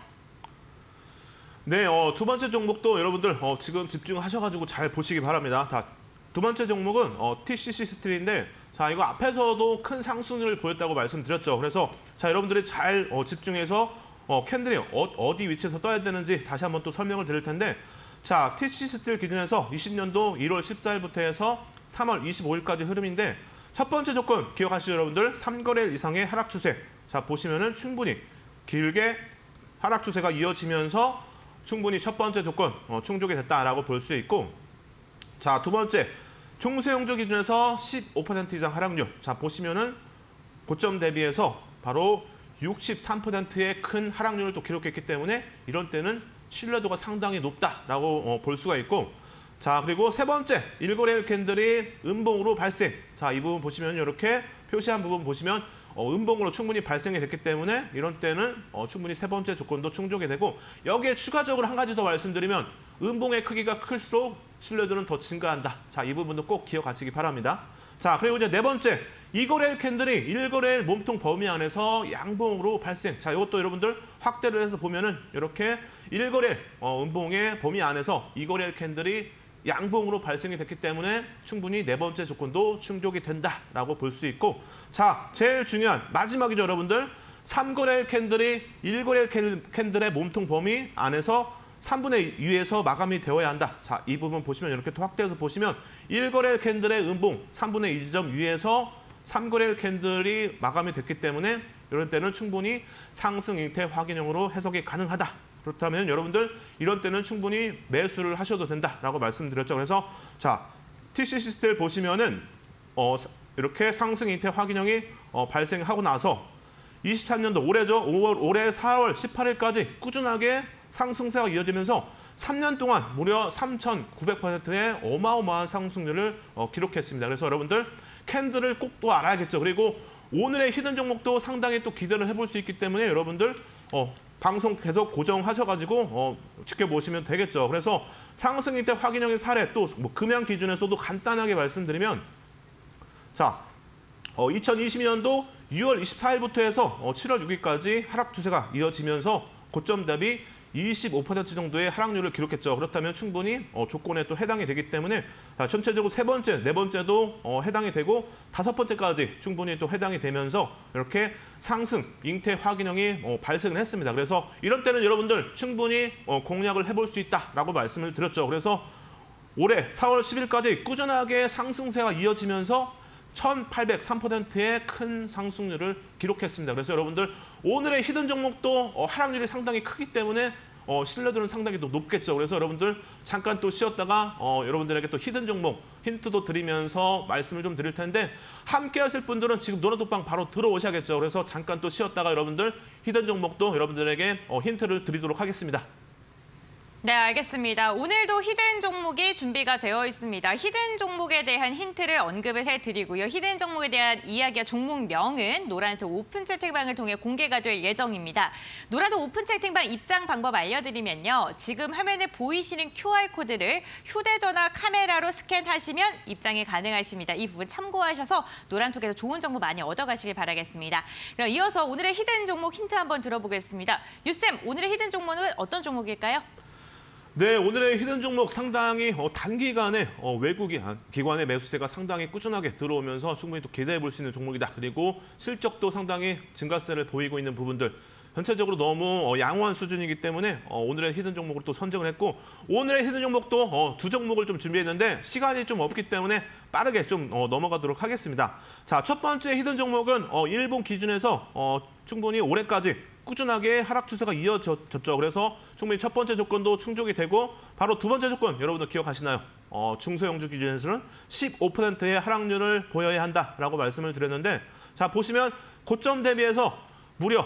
네, 두 번째 종목도 여러분들 지금 집중하셔가지고 잘 보시기 바랍니다. 두 번째 종목은 TCC 스틸인데, 자, 이거 앞에서도 큰 상승률을 보였다고 말씀드렸죠. 그래서 자, 여러분들이 잘 집중해서 캔들이 어디 위치에서 떠야 되는지 다시 한번 또 설명을 드릴 텐데, 자, TCC 스틸 기준에서 20년도 1월 14일부터 해서 3월 25일까지 흐름인데, 첫 번째 조건 기억하시죠, 여러분들? 3거래일 이상의 하락 추세. 자, 보시면은 충분히 길게 하락 추세가 이어지면서 충분히 첫 번째 조건 충족이 됐다라고 볼 수 있고, 자, 두 번째 중소형주 기준에서 15% 이상 하락률. 자, 보시면은 고점 대비해서 바로 63%의 큰 하락률을 또 기록했기 때문에 이런 때는 신뢰도가 상당히 높다라고 볼 수가 있고, 자, 그리고 세 번째 1거래일 캔들이 음봉으로 발생. 자, 이 부분 보시면 이렇게 표시한 부분 보시면 음봉으로 충분히 발생이 됐기 때문에 이런 때는 충분히 세 번째 조건도 충족이 되고, 여기에 추가적으로 한 가지 더 말씀드리면 음봉의 크기가 클수록 신뢰도는 더 증가한다. 자, 이 부분도 꼭 기억하시기 바랍니다. 자, 그리고 이제 네 번째 2거래일 캔들이 1거래일 몸통 범위 안에서 양봉으로 발생. 자, 이것도 여러분들 확대를 해서 보면은 이렇게 1거래일 음봉의 범위 안에서 2거래일 캔들이 양봉으로 발생이 됐기 때문에 충분히 네 번째 조건도 충족이 된다라고 볼 수 있고, 자, 제일 중요한 마지막이죠, 여러분들. 3거래일 캔들이 1거래일 캔들의 몸통 범위 안에서 3분의 2에서 마감이 되어야 한다. 자, 이 부분 보시면 이렇게 또 확대해서 보시면 1거래일 캔들의 음봉 3분의 2 지점 위에서 3거래일 캔들이 마감이 됐기 때문에 이런 때는 충분히 상승 잉태 확인형으로 해석이 가능하다. 그렇다면 여러분들 이런 때는 충분히 매수를 하셔도 된다라고 말씀드렸죠. 그래서 자, TCC 스틸 보시면은 이렇게 상승 잉태 확인형이 발생하고 나서 23년도 올해죠. 올해 4월 18일까지 꾸준하게 상승세가 이어지면서 3년 동안 무려 3,900%의 어마어마한 상승률을 기록했습니다. 그래서 여러분들 캔들을 꼭 또 알아야겠죠. 그리고 오늘의 히든 종목도 상당히 또 기대를 해볼 수 있기 때문에 여러분들 방송 계속 고정하셔가지고 지켜보시면 되겠죠. 그래서 상승 잉태 확인형의 사례 또 뭐 금양 기준에서도 간단하게 말씀드리면, 자, 2020년도 6월 24일부터 해서 7월 6일까지 하락 추세가 이어지면서 고점 대비 25% 정도의 하락률을 기록했죠. 그렇다면 충분히 조건에 또 해당이 되기 때문에 전체적으로 세 번째, 네 번째도 해당이 되고 다섯 번째까지 충분히 또 해당이 되면서 이렇게 상승 잉태 확인형이 발생을 했습니다. 그래서 이런 때는 여러분들 충분히 공략을 해볼 수 있다라고 말씀을 드렸죠. 그래서 올해 4월 10일까지 꾸준하게 상승세가 이어지면서 1,803%의 큰 상승률을 기록했습니다. 그래서 여러분들 오늘의 히든 종목도 하락률이 상당히 크기 때문에 신뢰도는 상당히 또 높겠죠. 그래서 여러분들 잠깐 또 쉬었다가 여러분들에게 또 히든 종목 힌트도 드리면서 말씀을 좀 드릴 텐데, 함께 하실 분들은 지금 노란톡방 바로 들어오셔야겠죠. 그래서 잠깐 또 쉬었다가 여러분들 히든 종목도 여러분들에게 힌트를 드리도록 하겠습니다. 네, 알겠습니다. 오늘도 히든 종목이 준비가 되어 있습니다. 히든 종목에 대한 힌트를 언급을 해드리고요. 히든 종목에 대한 이야기와 종목명은 노란톡 오픈 채팅방을 통해 공개가 될 예정입니다. 노란톡 오픈 채팅방 입장 방법 알려드리면요. 지금 화면에 보이시는 QR코드를 휴대전화 카메라로 스캔하시면 입장이 가능하십니다. 이 부분 참고하셔서 노란톡에서 좋은 정보 많이 얻어가시길 바라겠습니다. 그럼 이어서 오늘의 히든 종목 힌트 한번 들어보겠습니다. 유쌤, 오늘의 히든 종목은 어떤 종목일까요? 네, 오늘의 히든 종목 상당히 단기간에 외국 기관의 매수세가 상당히 꾸준하게 들어오면서 충분히 또 기대해 볼 수 있는 종목이다. 그리고 실적도 상당히 증가세를 보이고 있는 부분들, 전체적으로 너무 양호한 수준이기 때문에 오늘의 히든 종목을 또 선정을 했고, 오늘의 히든 종목도 두 종목을 좀 준비했는데 시간이 좀 없기 때문에 빠르게 좀 넘어가도록 하겠습니다. 자, 첫 번째 히든 종목은 일본 기준에서 충분히 올해까지 꾸준하게 하락 추세가 이어졌죠. 그래서 충분히 첫 번째 조건도 충족이 되고, 바로 두 번째 조건 여러분들 기억하시나요? 중소형주 기준에서는 15%의 하락률을 보여야 한다라고 말씀을 드렸는데, 자, 보시면 고점 대비해서 무려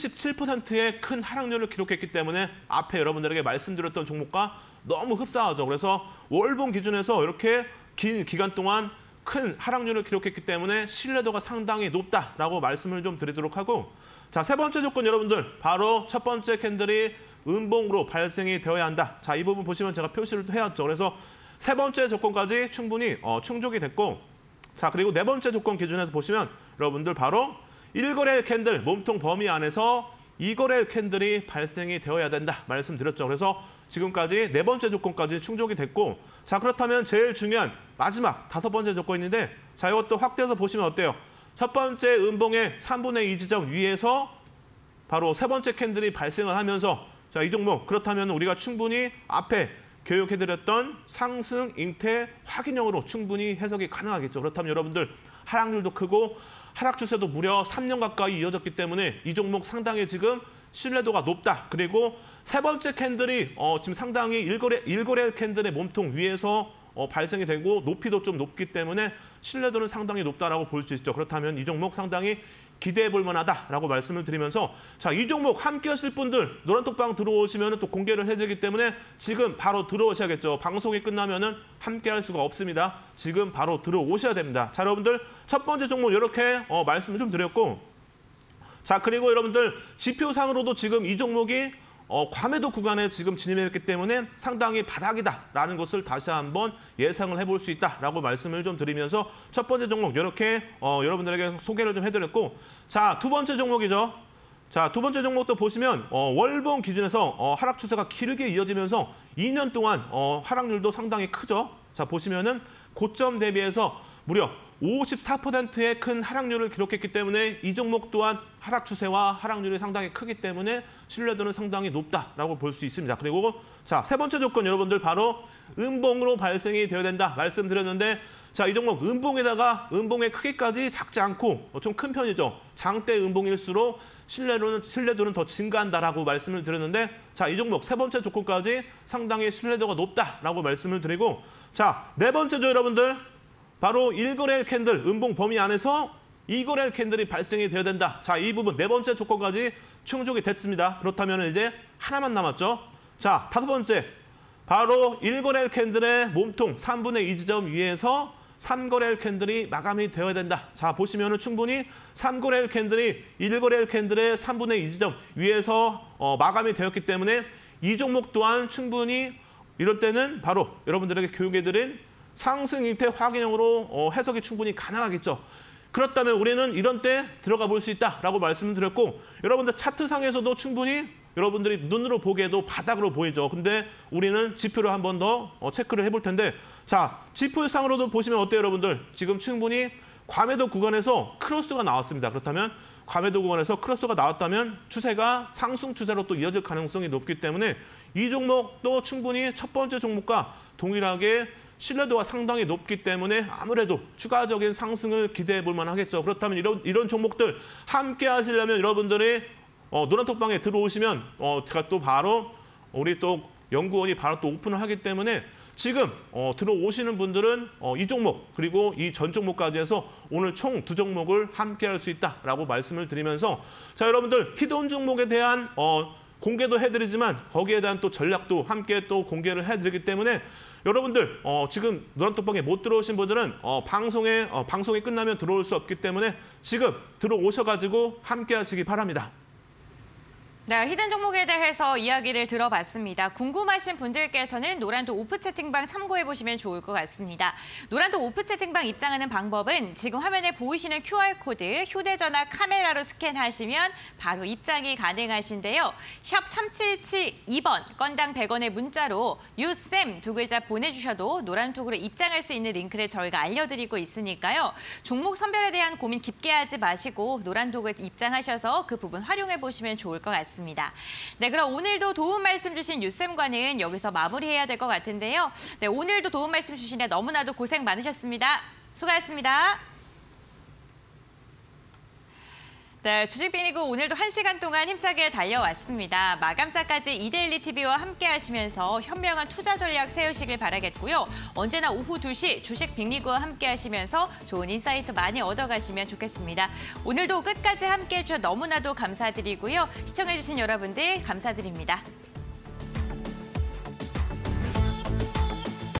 77%의 큰 하락률을 기록했기 때문에 앞에 여러분들에게 말씀드렸던 종목과 너무 흡사하죠. 그래서 월봉 기준에서 이렇게 긴 기간 동안 큰 하락률을 기록했기 때문에 신뢰도가 상당히 높다라고 말씀을 좀 드리도록 하고, 자, 세 번째 조건 여러분들 바로 첫 번째 캔들이 음봉으로 발생이 되어야 한다. 자, 이 부분 보시면 제가 표시를 해왔죠. 그래서 세 번째 조건까지 충분히 충족이 됐고, 자, 그리고 네 번째 조건 기준에서 보시면 여러분들 바로 1거래일 캔들 몸통 범위 안에서 2거래일 캔들이 발생이 되어야 된다 말씀드렸죠. 그래서 지금까지 네 번째 조건까지 충족이 됐고, 자, 그렇다면 제일 중요한 마지막 다섯 번째 조건인데, 자, 이것도 확대해서 보시면 어때요? 첫 번째 음봉의 3분의 2 지점 위에서 바로 세 번째 캔들이 발생을 하면서, 자, 이 종목 그렇다면 우리가 충분히 앞에 교육해드렸던 상승 잉태 확인형으로 충분히 해석이 가능하겠죠. 그렇다면 여러분들 하락률도 크고 하락 추세도 무려 3년 가까이 이어졌기 때문에 이 종목 상당히 지금 신뢰도가 높다. 그리고 세 번째 캔들이 지금 상당히 일거래 캔들의 몸통 위에서 발생이 되고 높이도 좀 높기 때문에 신뢰도는 상당히 높다라고 볼 수 있죠. 그렇다면 이 종목 상당히 기대해 볼 만하다라고 말씀을 드리면서 자, 이 종목 함께 하실 분들 노란톡방 들어오시면 또 공개를 해드리기 때문에 지금 바로 들어오셔야겠죠. 방송이 끝나면은 함께 할 수가 없습니다. 지금 바로 들어오셔야 됩니다. 자, 여러분들 첫 번째 종목 이렇게 말씀을 좀 드렸고 자, 그리고 여러분들 지표상으로도 지금 이 종목이 과매도 구간에 지금 진입했기 때문에 상당히 바닥이다라는 것을 다시 한번 예상을 해볼 수 있다라고 말씀을 좀 드리면서 첫 번째 종목 이렇게 여러분들에게 소개를 좀 해드렸고 자, 두 번째 종목이죠. 자, 두 번째 종목도 보시면 월봉 기준에서 하락 추세가 길게 이어지면서 2년 동안 하락률도 상당히 크죠. 자, 보시면은 고점 대비해서 무려 54%의 큰 하락률을 기록했기 때문에 이 종목 또한 하락 추세와 하락률이 상당히 크기 때문에 신뢰도는 상당히 높다라고 볼 수 있습니다. 그리고 자, 세 번째 조건 여러분들 바로 음봉으로 발생이 되어야 된다 말씀드렸는데 자, 이 종목 음봉에다가 음봉의 크기까지 작지 않고 좀 큰 편이죠. 장대 음봉일수록 신뢰도는 더 증가한다라고 말씀을 드렸는데 자, 이 종목 세 번째 조건까지 상당히 신뢰도가 높다라고 말씀을 드리고 자, 네 번째죠 여러분들. 바로 1거래일 캔들 음봉 범위 안에서 2거래일 캔들이 발생이 되어야 된다. 자, 이 부분 네 번째 조건까지 충족이 됐습니다. 그렇다면 이제 하나만 남았죠. 자, 다섯 번째. 바로 1거래일 캔들의 몸통 3분의 2 지점 위에서 3거래일 캔들이 마감이 되어야 된다. 자, 보시면은 충분히 3거래일 캔들이 1거래일 캔들의 3분의 2 지점 위에서 마감이 되었기 때문에 이 종목 또한 충분히 이럴 때는 바로 여러분들에게 교육해드린 상승 형태 확인형으로 해석이 충분히 가능하겠죠. 그렇다면 우리는 이런 때 들어가 볼 수 있다라고 말씀을 드렸고 여러분들 차트상에서도 충분히 여러분들이 눈으로 보기에도 바닥으로 보이죠. 근데 우리는 지표를 한 번 더 체크를 해볼 텐데 자, 지표상으로도 보시면 어때요 여러분들? 지금 충분히 과매도 구간에서 크로스가 나왔습니다. 그렇다면 과매도 구간에서 크로스가 나왔다면 추세가 상승 추세로 또 이어질 가능성이 높기 때문에 이 종목도 충분히 첫 번째 종목과 동일하게 신뢰도가 상당히 높기 때문에 아무래도 추가적인 상승을 기대해 볼 만하겠죠. 그렇다면 이런 종목들 함께 하시려면 여러분들이 노란톡방에 들어오시면 제가 또 바로 우리 또 연구원이 바로 또 오픈을 하기 때문에 지금 들어오시는 분들은 이 종목 그리고 이 전 종목까지 해서 오늘 총 두 종목을 함께 할 수 있다라고 말씀을 드리면서 자, 여러분들 히든 종목에 대한 공개도 해드리지만 거기에 대한 또 전략도 함께 또 공개를 해드리기 때문에 여러분들 지금 노란톡방에 못 들어오신 분들은 방송이 끝나면 들어올 수 없기 때문에 지금 들어오셔가지고 함께 하시기 바랍니다. 네, 히든 종목에 대해서 이야기를 들어봤습니다. 궁금하신 분들께서는 노란톡 오프 채팅방 참고해보시면 좋을 것 같습니다. 노란톡 오프 채팅방 입장하는 방법은 지금 화면에 보이시는 QR코드, 휴대전화 카메라로 스캔하시면 바로 입장이 가능하신데요. 샵 3772번, 건당 100원의 문자로 유쌤 두 글자 보내주셔도 노란톡으로 입장할 수 있는 링크를 저희가 알려드리고 있으니까요. 종목 선별에 대한 고민 깊게 하지 마시고 노란톡을 입장하셔서 그 부분 활용해보시면 좋을 것 같습니다. 네, 그럼 오늘도 도움 말씀 주신 유쌤과는 여기서 마무리해야 될 것 같은데요. 네, 오늘도 도움 말씀 주시느라 너무나도 고생 많으셨습니다. 수고하셨습니다. 네, 주식빅리그 오늘도 1시간 동안 힘차게 달려왔습니다. 마감자까지 이데일리 TV와 함께 하시면서 현명한 투자 전략 세우시길 바라겠고요. 언제나 오후 2시 주식빅리그와 함께 하시면서 좋은 인사이트 많이 얻어가시면 좋겠습니다. 오늘도 끝까지 함께 해주셔서 너무나도 감사드리고요. 시청해주신 여러분들 감사드립니다.